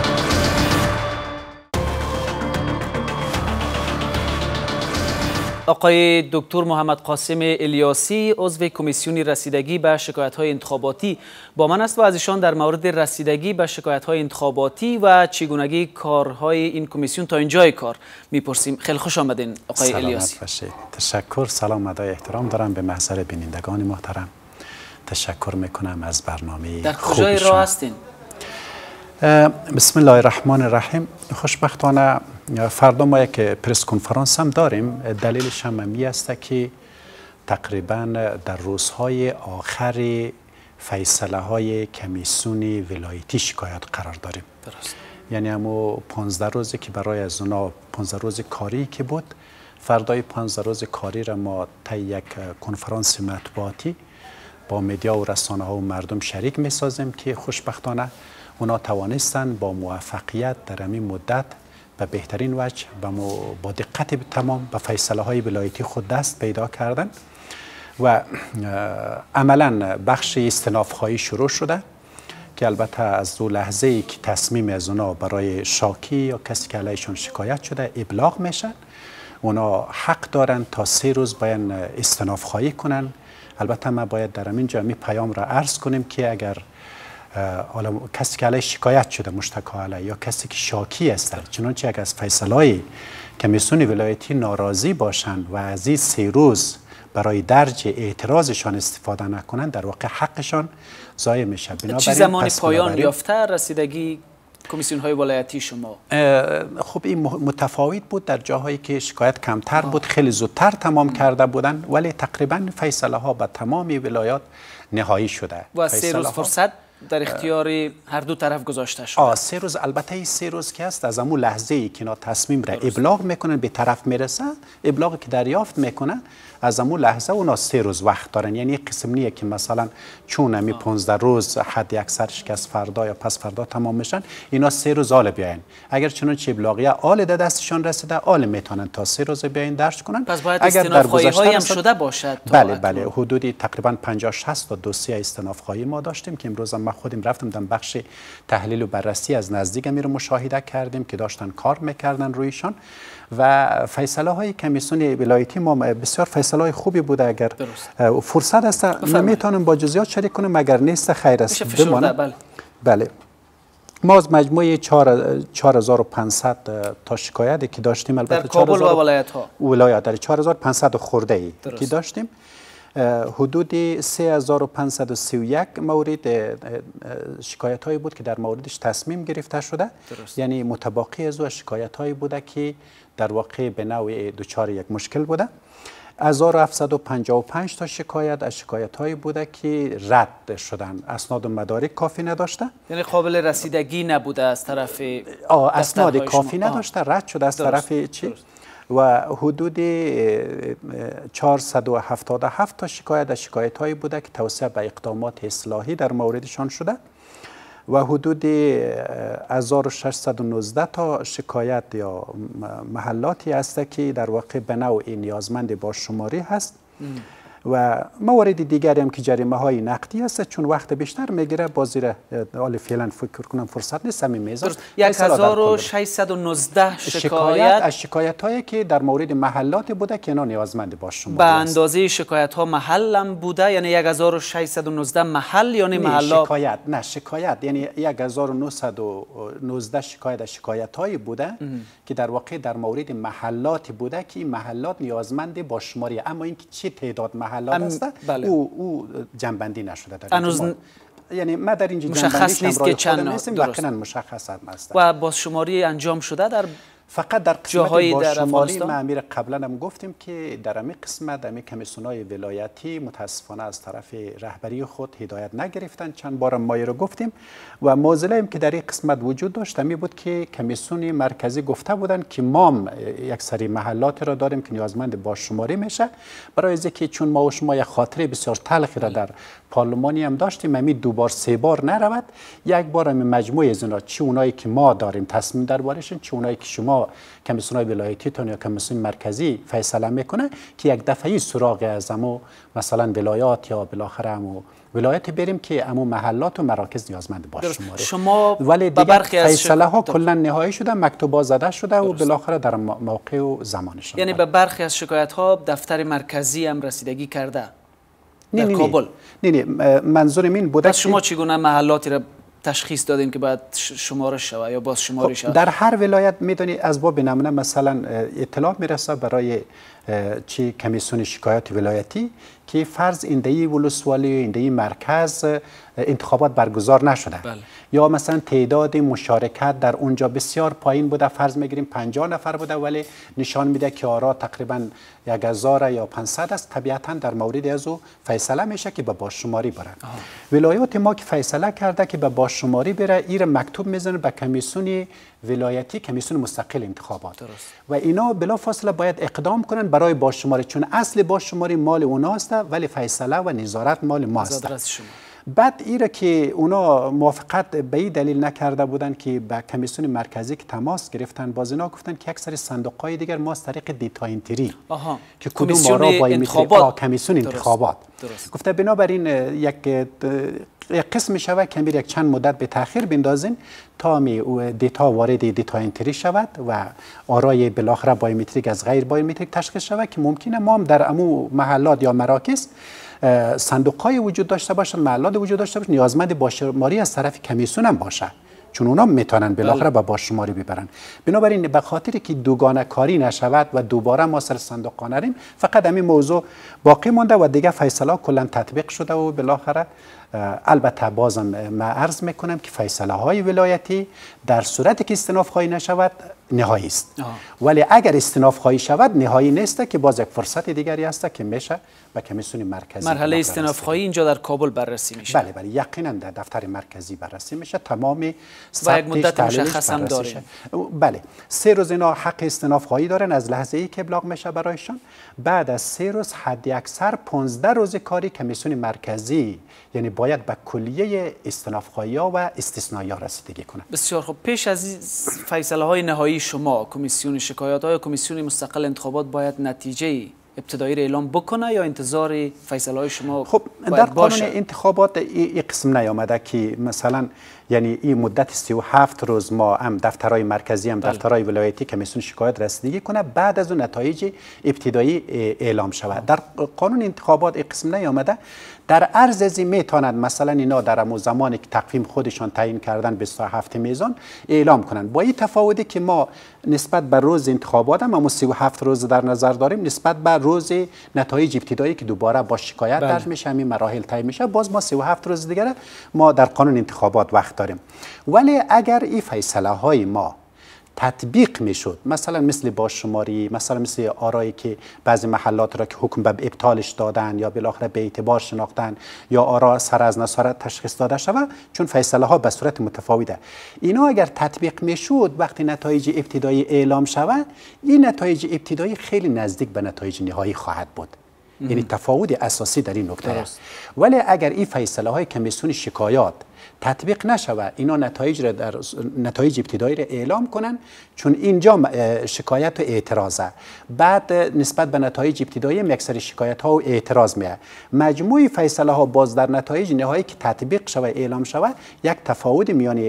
آقای دکتر محمد قاسم الیاسی عضو کمیسیون رسیدگی به شکایت‌های انتخاباتی با من است و از ایشان در مورد رسیدگی به شکایت‌های انتخاباتی و چگونگی کارهای این کمیسیون تا اینجای کار میپرسیم. خیلی خوش آمدین آقای الیاسی. باشید. تشکر، سلام ادای احترام دارم به محضر بینندگان محترم. تشکر میکنم از برنامه در کجای راه هستین؟ بسم الله الرحمن الرحیم. خوشبختانه فردا ما یک پرس کنفرانس هم داریم. دلیلش هم می است که تقریبا در روزهای آخر فیصله های کمیسیون ولایتی شکایت قرار داریم. درست. یعنی همو پانزده روزی که برای از اونا پانزده روز کاری که بود، فردای پانزده روز کاری را ما تا یک کنفرانس مطبوعاتی با مدیا و رسانه ها و مردم شریک می سازیم که خوشبختانه اونا توانستن با موفقیت در همین مدت به بهترین وجه با دقت تمام به فیصله های ولایتی خود دست پیدا کردن و عملا بخش استئناف خواهی شروع شده که البته از دو لحظه ای که تصمیم از اونا برای شاکی یا کسی که علیشون شکایت شده ابلاغ میشن، اونا حق دارن تا سه روز باید استئناف خواهی کنن. البته ما باید در همین جا می پیام را عرض کنیم که اگر کسی که علیه شکایت شده مشتکا علیه یا کسی که شاکی است، چنانچه اگر از فیصله کمیسیون ولایتی ناراضی باشند و از این سه روز برای درج اعتراضشان استفاده نکنند، در واقع حقشان ضایع میشه. چه زمانی پایان یافته رسیدگی کمیسیون های ولایتی شما؟ خب این متفاوت بود. در جاهایی که شکایت کمتر آه. بود خیلی زودتر تمام کرده بودند، ولی تقریبا فیصله ها به تمام ولایات نهایی شده. و سه روز فرصت در اختیار هر دو طرف گذاشته شده. آه سه روز. البته این سه روز که است از همون لحظه ای که اینا تصمیم را ابلاغ میکنن به طرف میرسه، ابلاغی که دریافت میکنن از همون لحظه اونا سه روز وقت دارن. یعنی قسم نیه که مثلا چون همی پانزده روز حد اکثرش که از فردا یا پس فردا تمام میشن، اینا سه روز آل بیاین. اگر چنانچه ابلاغیه آل ده دستشان رسیده، آل میتونن تا سه روز بیاین درج کنن. پس باید استئناف خواهی هایی هم شده باشد. بله بله، حدودی تقریبا پنجاه شصت تا دوسیه استئناف خواهی ما داشتیم که امروز ما خودم رفتم در بخش تحلیل و بررسی از نزدیک می رو مشاهده کردیم که داشتن کار میکردن رویشان. و فیصله های کمیسیون ولایتی ما بسیار فیصله های خوبی بوده. اگر درست. فرصت است نمیتونم با جزئیات شریک کنم، اگر نیست خیر است بمانه. بله. بله. ما از مجموعه چهار هزار و پانصد تا شکایتی که داشتیم، البته در کابل و ولایت ها ولایات در چهار هزار و پانصد خورده ای که داشتیم، حدود سه هزار و پانصد و سی و یک مورد شکایت هایی بود که در موردش تصمیم گرفته شده. درست. یعنی متباقی از او شکایت هایی بوده که در واقع به نوع دچار یک مشکل بوده. هزار و هفتصد و پنجاه و پنج تا شکایت از شکایت هایی بوده که رد شدن، اسناد و مدارک کافی نداشته، یعنی قابل رسیدگی نبوده از طرف اسناد کافی نداشته، رد شده از طرف چی؟ درست. و حدود چهارصد و هفتاد و هفت تا شکایت از شکایت هایی بوده که توسعه به اقدامات اصلاحی در موردشان شده و حدود هزار و ششصد و نوزده تا شکایت یا محلاتی هست که در واقع به نوع نیازمند بازشماری هست. ام. و موارد دیگری هم که جریمه های نقدی هست، چون وقت بیشتر میگیره بازی حال فعلا فکر کنم فرصت نیست همین میزان. یک هزار و ششصد و نوزده شکایت از شکایت هایی که در مورد محلات بوده که اینا نیازمند باشون به اندازه شکایت ها محل هم بوده، یعنی یک هزار و ششصد و نوزده محل یعنی محلا شکایت نه شکایت یعنی یک هزار و نهصد و نوزده شکایت از شکایت هایی بوده ام. که در واقع در مورد محلاتی بوده که این محلات نیازمند باششماری، اما اینکه چه تعداد محلات هست بله. او او جنبندی نشده در اینجا. یعنی ما در اینجا مشخص نیست که چند یقینا مشخص است و بازشماری انجام شده در فقط در قسمت بازشماری ما امیر قبلا هم گفتیم که در همین قسمت در همین کمیسیون‌های ولایتی متاسفانه از طرف رهبری خود هدایت نگرفتن. چند بار ما رو گفتیم و معضله هم که در این قسمت وجود داشت می بود که کمیسیون مرکزی گفته بودن که ما یک سری محلات را داریم که نیازمند بازشماری میشه، برای اینکه چون ما و شما یک خاطره بسیار تلخی را در پارلمانی هم داشتیم، همین دو بار سه بار نرود، یک بار هم مجموعه از اینا چه اونایی که ما داریم تصمیم دربارشون، چه اونایی که شما کمیسیون ولایتی تون یا کمیسیون مرکزی فیصله میکنه که یک دفعه سراغ از امو مثلا ولایات یا بالاخره امو ولایت بریم که امو محلات و مراکز نیازمند باشه شما. ولی دیگه فیصله ها کلا نهایی شده، مکتوبا زده شده و بالاخره در موقع و زمانشون. یعنی به برخی از شکایت ها دفتر مرکزی هم رسیدگی کرده در نه کابل؟ نه نه منظور این بوده که شما چگونه محلاتی را تشخیص دادیم که باید شماره شود یا باز شماری شود؟ در هر ولایت میدونی از باب نمونه مثلا اطلاع میرسه برای چی کمیسیون شکایات ولایتی که فرض ایندهی ولسوالی ایندهی مرکز انتخابات برگزار نشده بله. یا مثلا تعداد مشارکت در اونجا بسیار پایین بوده، فرض میگیریم پنجاه نفر بوده ولی نشان میده که آرا تقریبا یک هزار یا پانصد است، طبیعتا در مورد از او فیصله میشه که به بازشماری بره. ولایات ما که فیصله کرده که به بازشماری بره، ایر مکتوب میزنه به کمیسیون ولایتی، کمیسیون مستقل انتخابات درست. و اینا بلافاصله باید اقدام کنن برای بازشماری، چون اصل بازشماری مال اوناست ولی فیصله و نظارت مال ما است. بعد ایره که اونا موافقت به این دلیل نکرده بودن که به کمیسیون مرکزی که تماس گرفتن، باز اینا گفتن که یک سری صندوق‌های دیگر ما از طریق دیتا انتری که کدوم آرا با انتخابات کمیسیون انتخابات درست. گفته بنابراین یک قسم شود که یک چند مدت به تاخیر بندازین تا می دیتا وارد دیتا انتری شود و آرای بالاخره بایومتریک از غیر بایومتریک تشخیص شود که ممکنه ما هم در امو محلات یا مراکز صندوق‌های وجود داشته باشه، محلات وجود داشته باشه، نیازمند بازشماری از طرف کمیسیون هم باشه، چون اونا میتونن بالاخره به بازشماری ببرن. بنابراین به خاطر که دوگانه کاری نشود و دوباره ما سر صندوق نریم، فقط همین موضوع باقی مونده و دیگه فیصله کلا تطبیق شده و بالاخره البته بازم ما عرض میکنم که فیصله های ولایتی در صورتی که استئناف خواهی نشود نهایی است، ولی اگر استئناف خواهی شود نهایی نیست که باز یک فرصت دیگری است که میشه به کمیسیون مرکزی. مرحله استئناف خواهی اینجا در کابل بررسی میشه. بله بله یقینا در دفتر مرکزی بررسی میشه، تمام و یک مدت مشخص هم داره. بله سه روز اینا حق استئناف خواهی دارن از لحظه ای که ابلاغ میشه برایشان. بعد از سه روز حد اکثر پانزده روز کاری کمیسیون مرکزی یعنی باید به کلیه استئناف خواهی ها و استثنایی ها رسیدگی کنه. بسیار خوب. پیش از فیصله های نهایی شما کمیسیون شکایات های کمیسیون مستقل انتخابات باید نتیجه ابتدایی را اعلام بکنه یا انتظار فیصله های شما؟ خب در قانون انتخابات این قسم نیامده که مثلا یعنی این مدت سی و هفت روز ما هم دفترهای مرکزی هم دفترهای ولایتی کمیسیون شکایت رسیدگی کنه، بعد از اون نتایج ابتدایی اعلام شود. در قانون انتخابات این قسم نیامده. در عرض از این میتونند مثلا اینا در امو زمانی که تقویم خودشان تعیین کردن بیست و هفت میزان اعلام کنند، با این تفاوتی که ما نسبت به روز انتخابات هم ما سی و هفت روز در نظر داریم، نسبت به روز نتایج ابتدایی که دوباره با شکایت درج میشه همین مراحل طی میشه، باز ما سی و هفت روز دیگه ما در قانون انتخابات وقت داریم. ولی اگر این فیصله های ما تطبیق میشد، مثلا مثل بازشماری، مثلا مثل آرایی که بعضی محلات را که حکم به ابطالش دادن یا بالاخره به اعتبار شناختن یا آرا سر از نصارت تشخیص داده شود، چون فیصله ها به صورت متفاوته، اینا اگر تطبیق میشد وقتی نتایج ابتدایی اعلام شود، این نتایج ابتدایی خیلی نزدیک به نتایج نهایی خواهد بود. یعنی تفاوت اساسی در این نکته است. ولی اگر این فیصله های کمیسیون شکایات تطبیق نشود، اینا نتایج را در نتایج ابتدایی را اعلام کنن، چون اینجا شکایت و اعتراضه، بعد نسبت به نتایج ابتدایی اکثر شکایت ها و اعتراض میه، مجموع فیصله ها باز در نتایج نهایی که تطبیق شود اعلام شود یک تفاوت میان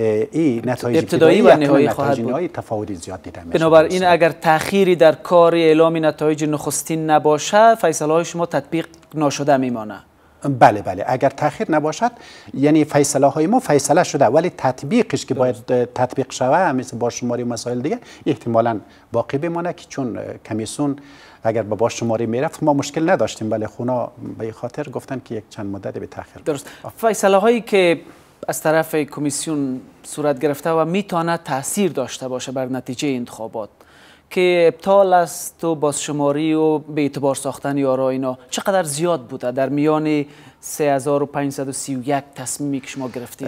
این نتایج ابتدایی و نهایی خواهد بود. تفاوت زیاد دیده میشه. بنابراین اگر تأخیری در کار اعلام نتایج نخستین نباشه، فیصله های شما تطبیق ناشده میمانه. بله بله اگر تأخیر نباشد، یعنی فیصله های ما فیصله شده ولی تطبیقش که باید تطبیق شود مثل بازشماری و مسائل دیگه احتمالاً باقی بمانه، که چون کمیسیون اگر به بازشماری میرفت ما مشکل نداشتیم، ولی خونا به خاطر گفتن که یک چند مدت به تأخیر. درست. فیصله هایی که از طرف کمیسیون صورت گرفته و میتونه تاثیر داشته باشه بر نتیجه انتخابات که ابطال است و بازشماری و به اعتبار ساختن یارا، اینا چقدر زیاد بوده در میان سه هزار و پانصد و سی و یک تصمیمی که شما گرفتید؟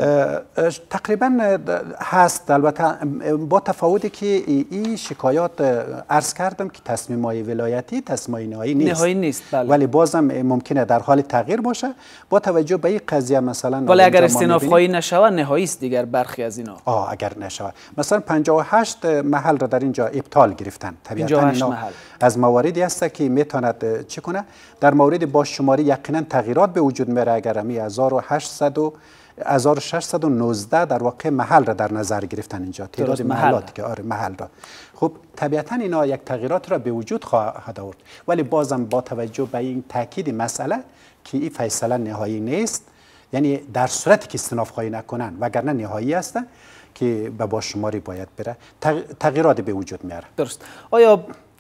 تقریبا هست، البته با تفاوتی که این شکایات عرض کردم که تصمیم های ولایتی تصمیم نهایی نیست. نهایی نیست بله. ولی بازم ممکنه در حال تغییر باشه با توجه به این قضیه. مثلا ولی اگر استئناف خواهی نشود نهایی است دیگر برخی از اینا. آه اگر نشود مثلا پنجاه و هشت محل را در اینجا ابطال گرفتن، طبیعتا اینا محل. از مواردی است که میتواند چه کنه. در مورد بازشماری یقینا تغییرات به وجود میره. اگر می هزار و هشتصد و هزار و ششصد و نوزده در واقع محل را در نظر گرفتن اینجا، تعداد محلاتی که آره محل را، خب طبیعتا اینا یک تغییرات را به وجود خواهد آورد. ولی بازم با توجه به این تاکید مسئله که این فیصله نهایی نیست، یعنی در صورتی که استئناف خواهی نکنن وگرنه نهایی است که به بازشماری باید بره، تغییرات به وجود میاره. درست. آیا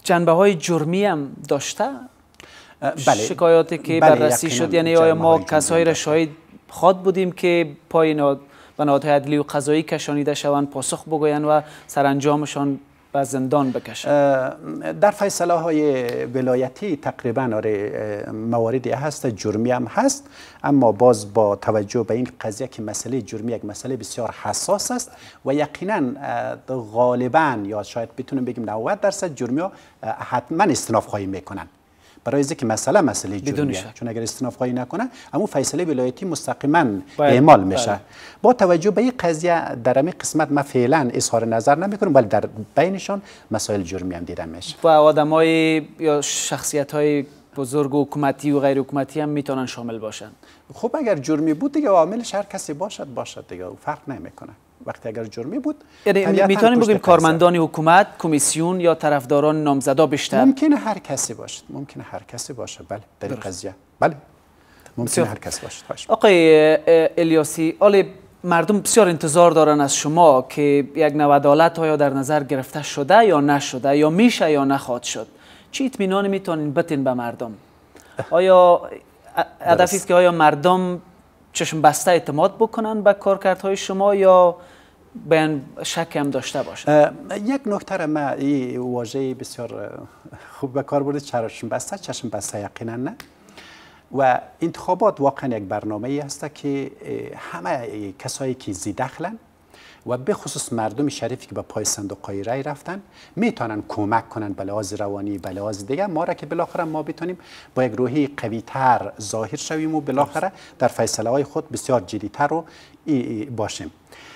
جنبه های جرمی هم داشته؟ بله. شکایاتی که بله بررسی شد، یعنی آیا ما کسایی را شاهد خواد بودیم که پای به نهادهای عدلی و قضایی کشانیده شوند پاسخ بگویند و سرانجامشان به زندان بکشند؟ در فیصله های ولایتی تقریبا آره مواردی هست، جرمی هم هست، اما باز با توجه به این قضیه که مسئله جرمی یک مسئله بسیار حساس است و یقینا غالبا یا شاید بتونیم بگیم نود درصد جرمی ها حتما استئناف خواهی میکنن، برای اینکه مسئله مسئله جرمیه، چون اگر استئناف خواهی نکنه اما فیصله ولایتی مستقیما اعمال میشه. باید. با توجه به این قضیه در این قسمت ما فعلا اظهار نظر نمیکنم، ولی در بینشان مسائل جرمی هم دیده میشه و آدمای یا شخصیت های بزرگ حکومتی و غیر حکومتی هم میتونن شامل باشن. خب اگر جرمی بود دیگه عاملش هر کسی باشد باشد دیگه فرق نمیکنه. وقتی اگر جرمی بود یعنی میتونیم بگیم کارمندان حکومت، کمیسیون یا طرفداران نامزدا بیشتر؟ ممکنه هر کسی باشد، ممکنه هر کسی باشه، بله در این قضیه بله ممکنه هر کسی باشد. آقای الیاسی، آلی مردم بسیار انتظار دارن از شما که یک نوع عدالت آیا در نظر گرفته شده یا نشده یا میشه یا نخواهد شد. چی اطمینانی میتونین بتین به مردم؟ آیا هدفی است که آیا مردم چشم بسته اعتماد بکنن به کارکردهای شما یا بیان شک هم داشته باشن؟ یک نکته را ما این واژه بسیار خوب به کار برده، چشم بسته، چشم بسته یقینا نه. و انتخابات واقعا یک برنامه ای است که همه کسایی که زی دخلن و به خصوص مردم شریفی که به پای صندوق‌های رای رفتن میتونن کمک کنن به لحاظ روانی، به لحاظ دیگه ما را که بالاخره ما بتونیم با یک روحی قوی‌تر ظاهر شویم و بالاخره در فیصله های خود بسیار جدی‌تر رو باشیم.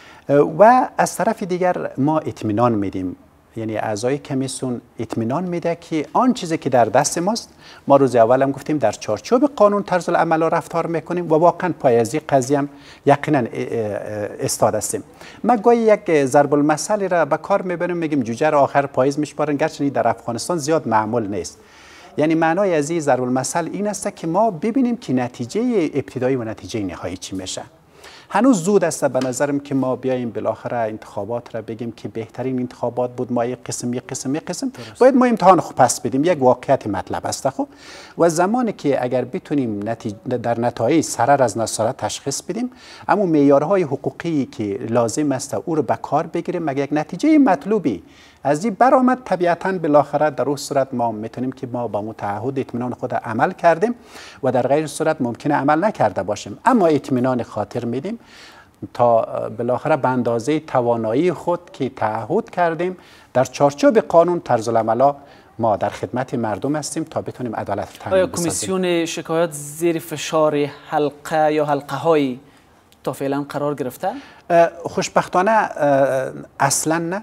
و از طرف دیگر ما اطمینان میدیم، یعنی اعضای کمیسیون اطمینان میده که آن چیزی که در دست ماست، ما روز اول هم گفتیم در چارچوب قانون طرز العمل را رفتار میکنیم و واقعا پای از این قضیه هم یقینا استاد هستیم. ما گاهی یک ضرب المثل را به کار میبریم، میگیم جوجه را آخر پاییز میشمارن، گرچه در افغانستان زیاد معمول نیست. یعنی معنای از این ضرب المثل این است که ما ببینیم که نتیجه ابتدایی و نتیجه نهایی چی میشه. هنوز زود است به نظرم که ما بیاییم بالاخره انتخابات را بگیم که بهترین انتخابات بود، ما یک قسم یک قسم یک قسم درست. باید ما امتحان خوب پس بدیم، یک واقعیت مطلب است. خب و زمانی که اگر بتونیم نتیجه در نتایج سرر از نصارت تشخیص بدیم، اما معیارهای حقوقی که لازم است او رو به کار بگیریم، مگر یک نتیجه مطلوبی از این برآمد، طبیعتاً بالاخره در اون صورت ما میتونیم که ما با متعهد اطمینان خود عمل کردیم و در غیر صورت ممکنه عمل نکرده باشیم، اما اطمینان خاطر میدیم تا بالاخره به اندازه توانایی خود که تعهد کردیم در چارچوب قانون طرز العمل ما در خدمت مردم هستیم تا بتونیم عدالت رو تامین بسازیم. آیا کمیسیون شکایات زیر فشار حلقه یا حلقه هایی تا فعلا قرار گرفته؟ خوشبختانه اصلا نه،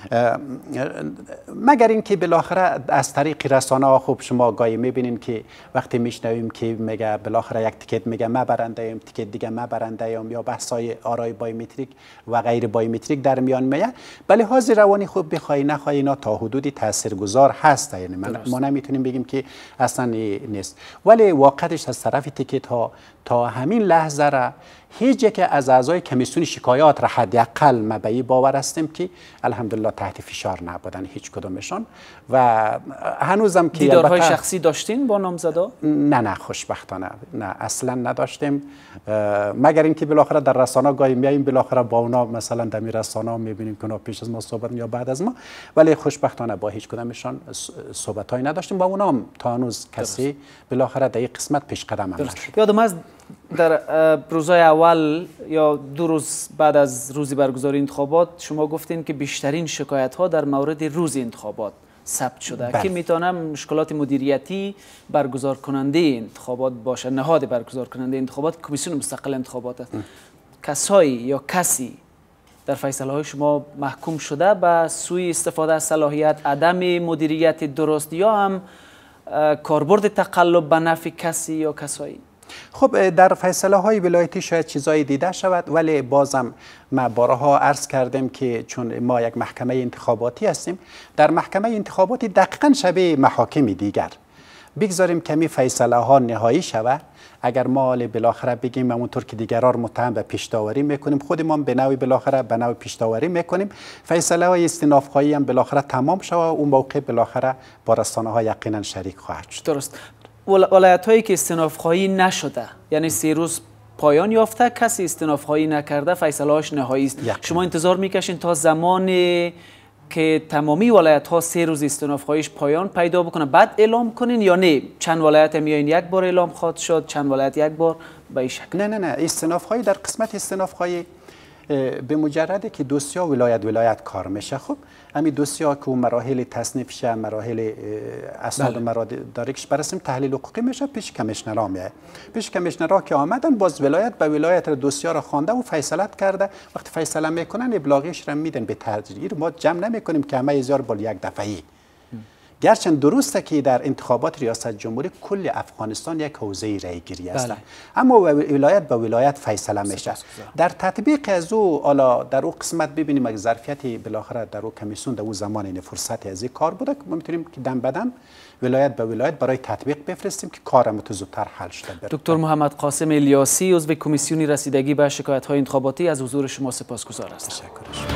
مگر اینکه بالاخره از طریق رسانه ها. خوب شما گاهی میبینین که وقتی میشنویم که میگه بالاخره یک تیکت میگه ما برنده ایم، تیکت دیگه ما برنده ایم، یا بحثای آرای بایومتریک و غیر بایومتریک در میان میاد. ولی حاض روانی خوب بخوای نخوای اینا تا حدودی تاثیرگذار هست، یعنی من ما نمیتونیم بگیم که اصلا نیست. ولی واقعیتش از طرف تیکت ها تا همین لحظه را هیچ یک از اعضای کمیسیون شکایات را حداقل ما به این باور هستیم که الحمدلله تحت فشار نبودن هیچ کدومشان و هنوزم که دیدارهای شخصی داشتین با نامزدا؟ نه نه خوشبختانه نه اصلا نداشتیم، مگر اینکه بالاخره در رسانه گاهی میایم بالاخره با اونا مثلا در رسانه میبینیم که اونا پیش از ما صحبت یا بعد از ما، ولی خوشبختانه با هیچ کدومشان صحبتایی نداشتیم با اونا هم تا هنوز کسی بالاخره در این قسمت پیش قدم هم نشد. یادم از در روزهای اول یا دو روز بعد از روز برگزاری انتخابات شما گفتین که بیشترین شکایت ها در مورد روز انتخابات ثبت شده بله. که میتونه مشکلات مدیریتی برگزار کننده انتخابات باشه، نهاد برگزار کننده انتخابات کمیسیون مستقل انتخابات است. کسایی یا کسی در فیصله های شما محکوم شده به سوی استفاده از صلاحیت، عدم مدیریت درست یا هم کاربرد تقلب به نفع کسی یا کسایی؟ خب در فیصله های ولایتی شاید چیزایی دیده شود، ولی بازم ما بارها عرض کردیم که چون ما یک محکمه انتخاباتی هستیم، در محکمه انتخاباتی دقیقاً شبیه محاکم دیگر بگذاریم کمی فیصله ها نهایی شود. اگر ما حالا بالاخره بگیم همونطور که دیگران متهم به پیش‌داوری میکنیم، خودمون به نوعی بالاخره به نوع پیش‌داوری میکنیم، فیصله های استیناف خواهی هم بالاخره تمام شود، اون موقع بالاخره با رسانه ها یقینا شریک خواهد شد. درست. ولایت هایی که استیناف خواهی نشده، یعنی سه روز پایان یافته، کسی استیناف خواهی نکرده، فیصله هاش نهایی است. شما انتظار میکشین تا زمانی که تمامی ولایت ها سه روز استیناف خواهیش پایان پیدا بکنه بعد اعلام کنین، یا نه چند ولایت میایین یک بار اعلام خواهد شد، چند ولایت یک بار به این شکل؟ نه نه نه استیناف خواهی در قسمت استیناف خواهی به مجرد که دوسیا ولایت ولایت کار میشه، خب همین دوسیا که مراحل تصنیف شه، مراحل اسناد و مدارکش برسیم تحلیل حقوقی میشه، پیش کمیشنرا میاد. پیش کمیشنرا که آمدن باز ولایت به ولایت دوسیا را خوانده و فیصله کرده. وقتی فیصله میکنن ابلاغیش را میدن به تدریج. ما جمع نمیکنیم که همه هزار بال یک دفعه‌ای. گرچند درسته که در انتخابات ریاست جمهوری کل افغانستان یک حوزه رایگیری است، بله. اما ولایت به ولایت فیصله میشه. در تطبیق از او حالا در او قسمت ببینیم اگه ظرفیت بالاخره در او کمیسیون در او زمان این فرصت از این کار بوده که ما میتونیم که دم بدم ولایت به ولایت برای تطبیق بفرستیم که کارم تو زودتر حل شده بره. دکتر محمد قاسم الیاسی عضو کمیسیون رسیدگی به شکایت های انتخاباتی از حضور شما سپاسگزار هستم. تشکر.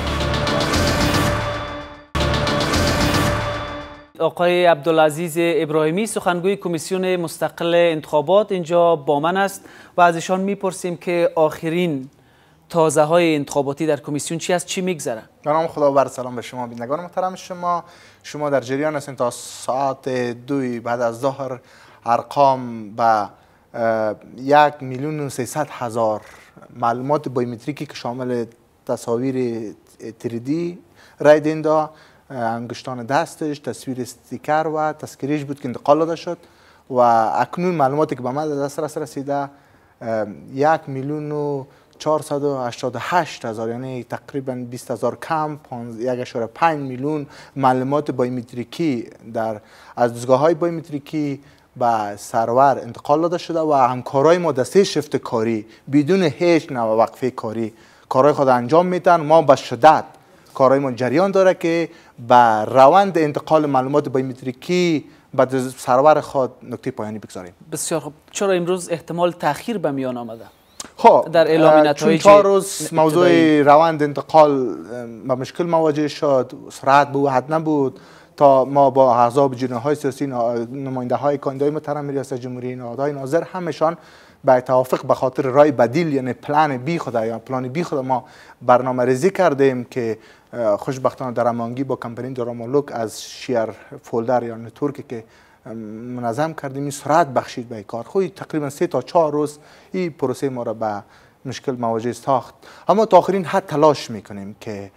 آقای عبدالعزیز ابراهیمی سخنگوی کمیسیون مستقل انتخابات اینجا با من است و از ایشان میپرسیم که آخرین تازه های انتخاباتی در کمیسیون چی است، چی میگذره؟ به نام خدا و سلام به شما بینندگان محترم. شما شما در جریان هستین تا ساعت دوی بعد از ظهر ارقام به یک میلیون و سیصد هزار معلومات بایومتریکی که شامل تصاویر تریدی رای دهنده، انگشتان دستش، تصویر استیکر و تذکره‌اش بود که انتقال داده شد و اکنون معلوماتی که به من دسترس رسیده یک میلیون و چهارصد و هشتاد و هشت هزار، یعنی تقریبا بیست هزار کم یک اشاره پنج میلیون معلومات بایومتریکی در از دستگاه های بایومتریکی به سرور انتقال داده شده و همکارای ما دسته شفت کاری بدون هیچ نوع وقفه کاری کارهای خود انجام میدن. ما به شدت کارهای ما جریان داره که به روند انتقال معلومات بایومتریکی به سرور خود نکته پایانی بگذاریم. بسیار خوب. چرا امروز احتمال تاخیر به میان آمده؟ خب در اعلام نتایج چون چهار روز موضوع روند انتقال با مشکل مواجه شد، سرعت به حد نبود تا ما با احزاب جناح های سیاسی، نماینده های کاندیدای محترم ریاست جمهوری، نهادهای ناظر همشان به توافق به خاطر رای بدیل یعنی پلان بی خود یا پلان بی خود ما برنامه ریزی کردیم که خوشبختانه در هماهنگی با کمپانی درامالوک از شیر فولدر یا نتورکی که منظم کردیم این سرعت بخشید به این کار. خود تقریبا سه تا چهار روز این پروسه ما را به مشکل مواجه ساخت، اما تا آخرین حد تلاش میکنیم که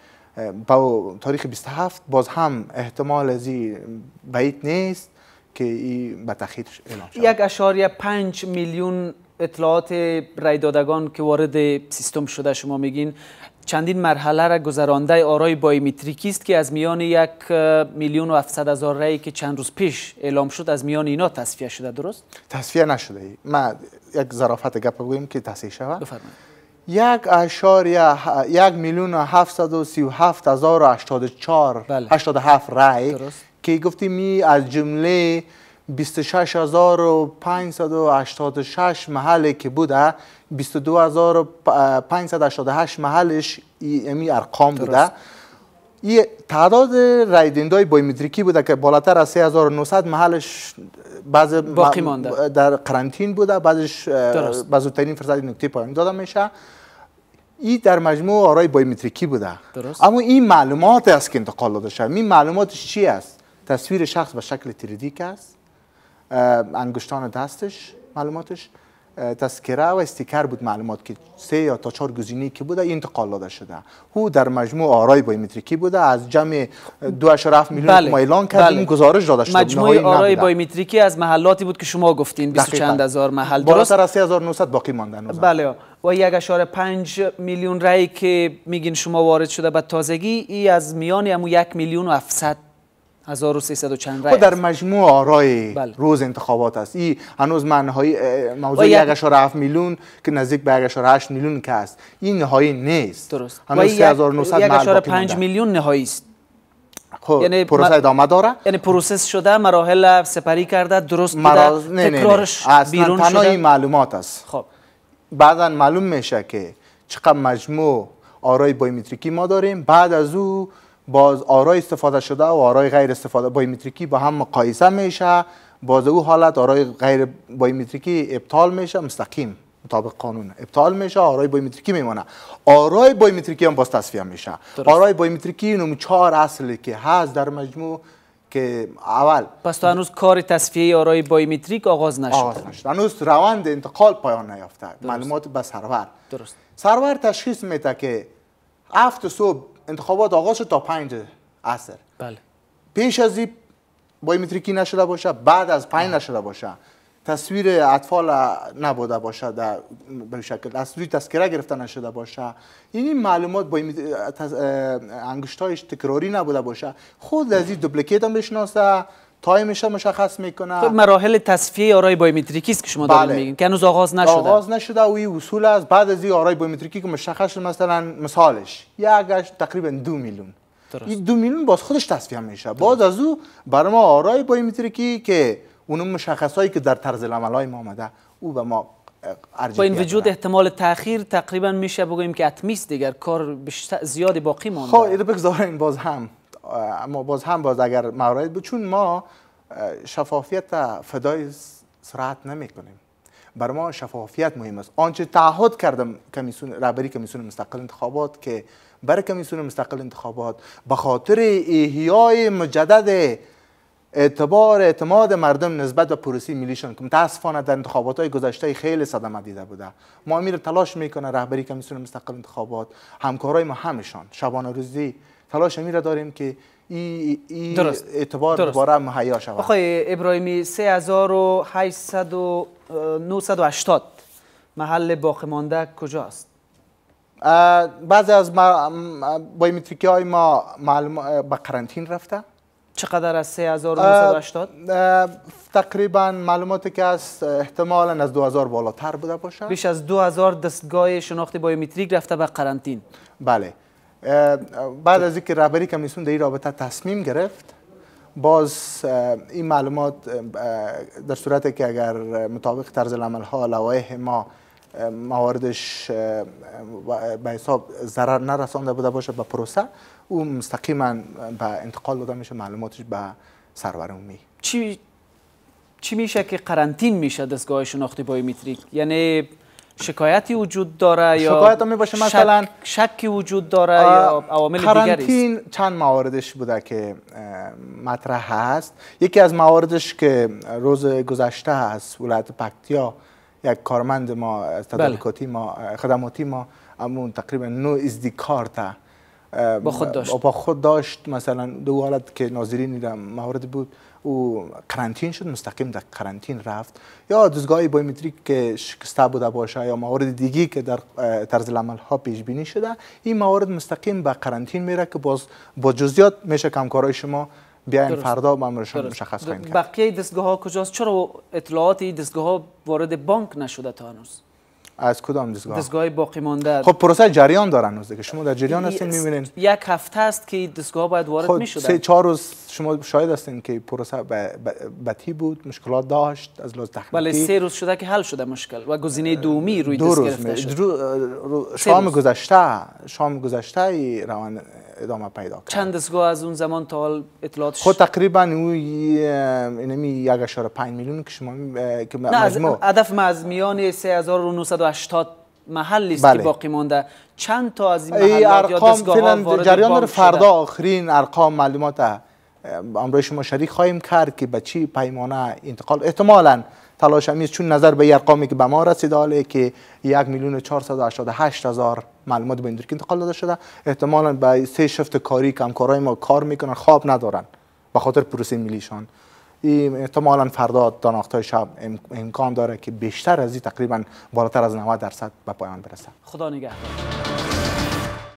با تاریخ بیست و هفت باز هم احتمال از این بعید نیست که این به تأخیر اعلام شود. یک اشاریه پنج میلیون اطلاعات رای دادگان که وارد سیستم شده شما میگین چندین مرحله را گذرانده آرای بایومتریکی است که از میان یک میلیون و هفتصد هزار رای که چند روز پیش اعلام شد از میان اینا تصفیه شده، درست؟ تصفیه نشده. من یک ظرافت گپ بگویم که تصحیح شود. بفرمایید. یک اشاریه یک میلیون و هفتصد و سی و هفت هزار و هشتاد و چهار هشتاد و هفت رای که گفتیم می از جمله بیست و شش هزار و پانصد و هشتاد و شش محلی که بوده بیست و دو هزار و پانصد و هشتاد و هشت محلش این ارقام بوده. این تعداد رای دهنده‌های بایومتریکی بوده که بالاتر از سه هزار و نهصد محلش بعض باقی مانده در قرنطین بوده، بعضش به زودترین فرصت نکته پایانی داده میشه. این در مجموع آرای بایومتریکی بوده. درست. اما این معلومات است که انتقال داده شده. این معلوماتش چی است؟ تصویر شخص به شکل تریدی است، انگشتان دستش معلوماتش، تذکره و استیکر بود معلومات که سه یا تا چهار گزینه‌ای که بوده این انتقال داده شده. او در مجموع آرای بایومتریکی بوده از جمع دو اشاره هفت میلیون بله. ما اعلان کردیم بله. گزارش داده شده. مجموع آرای بایومتریکی از محلاتی بود که شما گفتین بیست چند هزار محل، بالاتر از سه هزار و نهصد باقی ماندن. بله. و یک اشاره پنج میلیون رای که میگین شما وارد شده به تازگی، ای از میان همون یک میلیون و هفتصد هزار و سیصد و چند رای در مجموع آرای بله. روز انتخابات است. این هنوز معنای موضوع یک اشاره هفت میلیون که نزدیک به یک اشاره هشت میلیون که است این نهایی نیست. درست. هنوز سه هزار و نهصد یک اشاره پنج میلیون نهایی است. خب یعنی پروسه ادامه داره. یعنی پروسس شده، مراحل سپری کرده، درست مراز... بوده، نه نه تکرارش نه. اصلا بیرون تنها شده. این معلومات است. خب بعدا معلوم میشه که چقدر مجموع آرای بایومتریکی ما داریم، بعد از او باز آرای استفاده شده و آرای غیر استفاده بایومتریکی با هم مقایسه میشه، باز او حالت آرای غیر بایومتریکی ابطال میشه، مستقیم مطابق قانون ابطال میشه، آرای بایومتریکی میمونه. آرای بایومتریکی هم باز تصفیه میشه. آرای بایومتریکی اینو چهار اصلی که هست در مجموع که اول پس تو هنوز کار تصفیه آرای بایومتریک آغاز نشد. آغاز نشد. هنوز روند انتقال پایان نیافته. معلومات به سرور. درست. سرور تشخیص میده که هفت صبح انتخابات آغاز شد تا پنج عصر. بله. پیش از این بایومتریکی نشده باشه، بعد از پنج نشده باشه، تصویر اطفال نبوده باشه، در به شکل تصویر تذکره گرفته نشده باشه، این معلومات با انگشتایش تکراری نبوده باشه، خود از این دوپلیکیت هم بشناسه، تایمش مشخص میکنه. خب مراحل تصفیه آرای بایومتریکی است که شما دارید میگین که هنوز آغاز نشده. آغاز نشده و این اصول است. بعد از این آرای بایومتریکی که مشخص شد، مثلا مثالش یکش تقریبا دو میلیون، این دو میلیون باز خودش تصفیه میشه. باز از او برای ما آرای بایومتریکی که اون مشخصایی که در طرز العملای ما آمده او به ما ارجحیت با این وجود داره. احتمال تاخیر تقریبا میشه بگوییم که اتمیست دیگر کار بیشتر زیادی باقی مونده. خب اینو بگذاریم باز هم اما باز هم باز اگر موارد بود، چون ما شفافیت فدای سرعت نمی کنیم. برای ما شفافیت مهم است. آنچه تعهد کردم کمیسیون رهبری کمیسیون مستقل انتخابات که برای کمیسیون مستقل انتخابات به خاطر احیای مجدد اعتبار اعتماد مردم نسبت به پروسه ملیشون که متاسفانه در انتخابات های گذشته خیلی صدمه دیده بوده، ما میره تلاش میکنه رهبری کمیسیون مستقل انتخابات، همکارای ما همشان شبانه روزی تلاش میره داریم که این ای درست. اعتبار درست. دوباره مهیا شود. آقای ابراهیمی، سه هزار و هشتصد و نهصد و هشتاد محل باقی مانده کجاست؟ بعضی از بایومتریکی های ما معلوم به قرنطین رفته. چقدر از سه هزار و نهصد و هشتاد؟ تقریبا معلوماتی که است احتمالاً از دو هزار بالاتر بوده باشه. بیش از دو هزار دستگاه شناخت بایومتریک رفته به قرنطین. بله. بعد از اینکه رهبری کمیسیون در این رابطه تصمیم گرفت، باز این معلومات در صورتی که اگر مطابق طرز العمل ها لوایح ما مواردش به حساب ضرر نرسانده بوده باشه به پروسه، او مستقیما به انتقال داده میشه معلوماتش به سرور عمومی. چی چی میشه که قرنطین میشه دستگاه شناخت بایومتریک؟ یعنی شکایتی وجود داره یا شکایت می باشه مثلا شک شکی وجود داره یا عوامل دیگری است؟ قرنطین چند مواردش بوده که مطرح هست. یکی از مواردش که روز گذشته هست ولایت پکتیا یک کارمند ما از تدارکاتی ما خدماتی ما همون تقریبا نو ازدی کارت با خود داشت با خود داشت مثلا دو حالت که ناظرین موارد بود او قرنطین شد، مستقیم در قرنطین رفت، یا دستگاه بایومتریک که شکسته بوده باشه یا موارد دیگی که در طرز العمل ها پیش بینی شده، این موارد مستقیم به قرنطین میره که باز با جزئیات میشه همکارای شما بیاین فردا با امرشان مشخص خواهیم کرد. بقیه دستگاه ها کجاست؟ چرا اطلاعات این دستگاه ها وارد بانک نشده تا هنوز؟ از کدام دستگاه؟ دستگاه باقی مانده. خب پروسه جریان دارن هنوز که شما در جریان هستین میبینین. یک هفته است که دستگاه باید وارد میشدن. سه چهار روز شما شاهد هستین که پروسه بطی بود، مشکلات داشت از لحاظ تکنیکی. بله سه روز شده که حل شده مشکل و گزینه دومی روی دو دست روز گرفته شد. رو شام گذشته شام گذشته روان ادامه پیدا کرد. چند دستگاه از اون زمان تا حال اطلاعاتش؟ خود تقریبا او اینمی یک اشاره پنج میلیون که شما که مجموع هدف ما از میان سه هزار و نهصد و هشتاد محلی است بله. که باقی مونده. چند تا از این محلات یا دستگاه ها وارد جریان بانک فردا شده؟ آخرین ارقام معلومات امروز شما شریک خواهیم کرد که به چی پیمانه انتقال احتمالاً تلاش همیست، چون نظر به ارقامی که به ما رسیده حاله که یک میلیون و چهارصد و هشتاد و هشت هزار معلومات به که انتقال داده شده، احتمالاً به سه شفت کاری که همکارای ما کار میکنن خواب ندارن به خاطر پروسه ملیشان. این احتمالاً فردا تا نقطه شب امکان داره که بیشتر از این تقریبا بالاتر از نود درصد به پایان برسه. خدا نگهدار.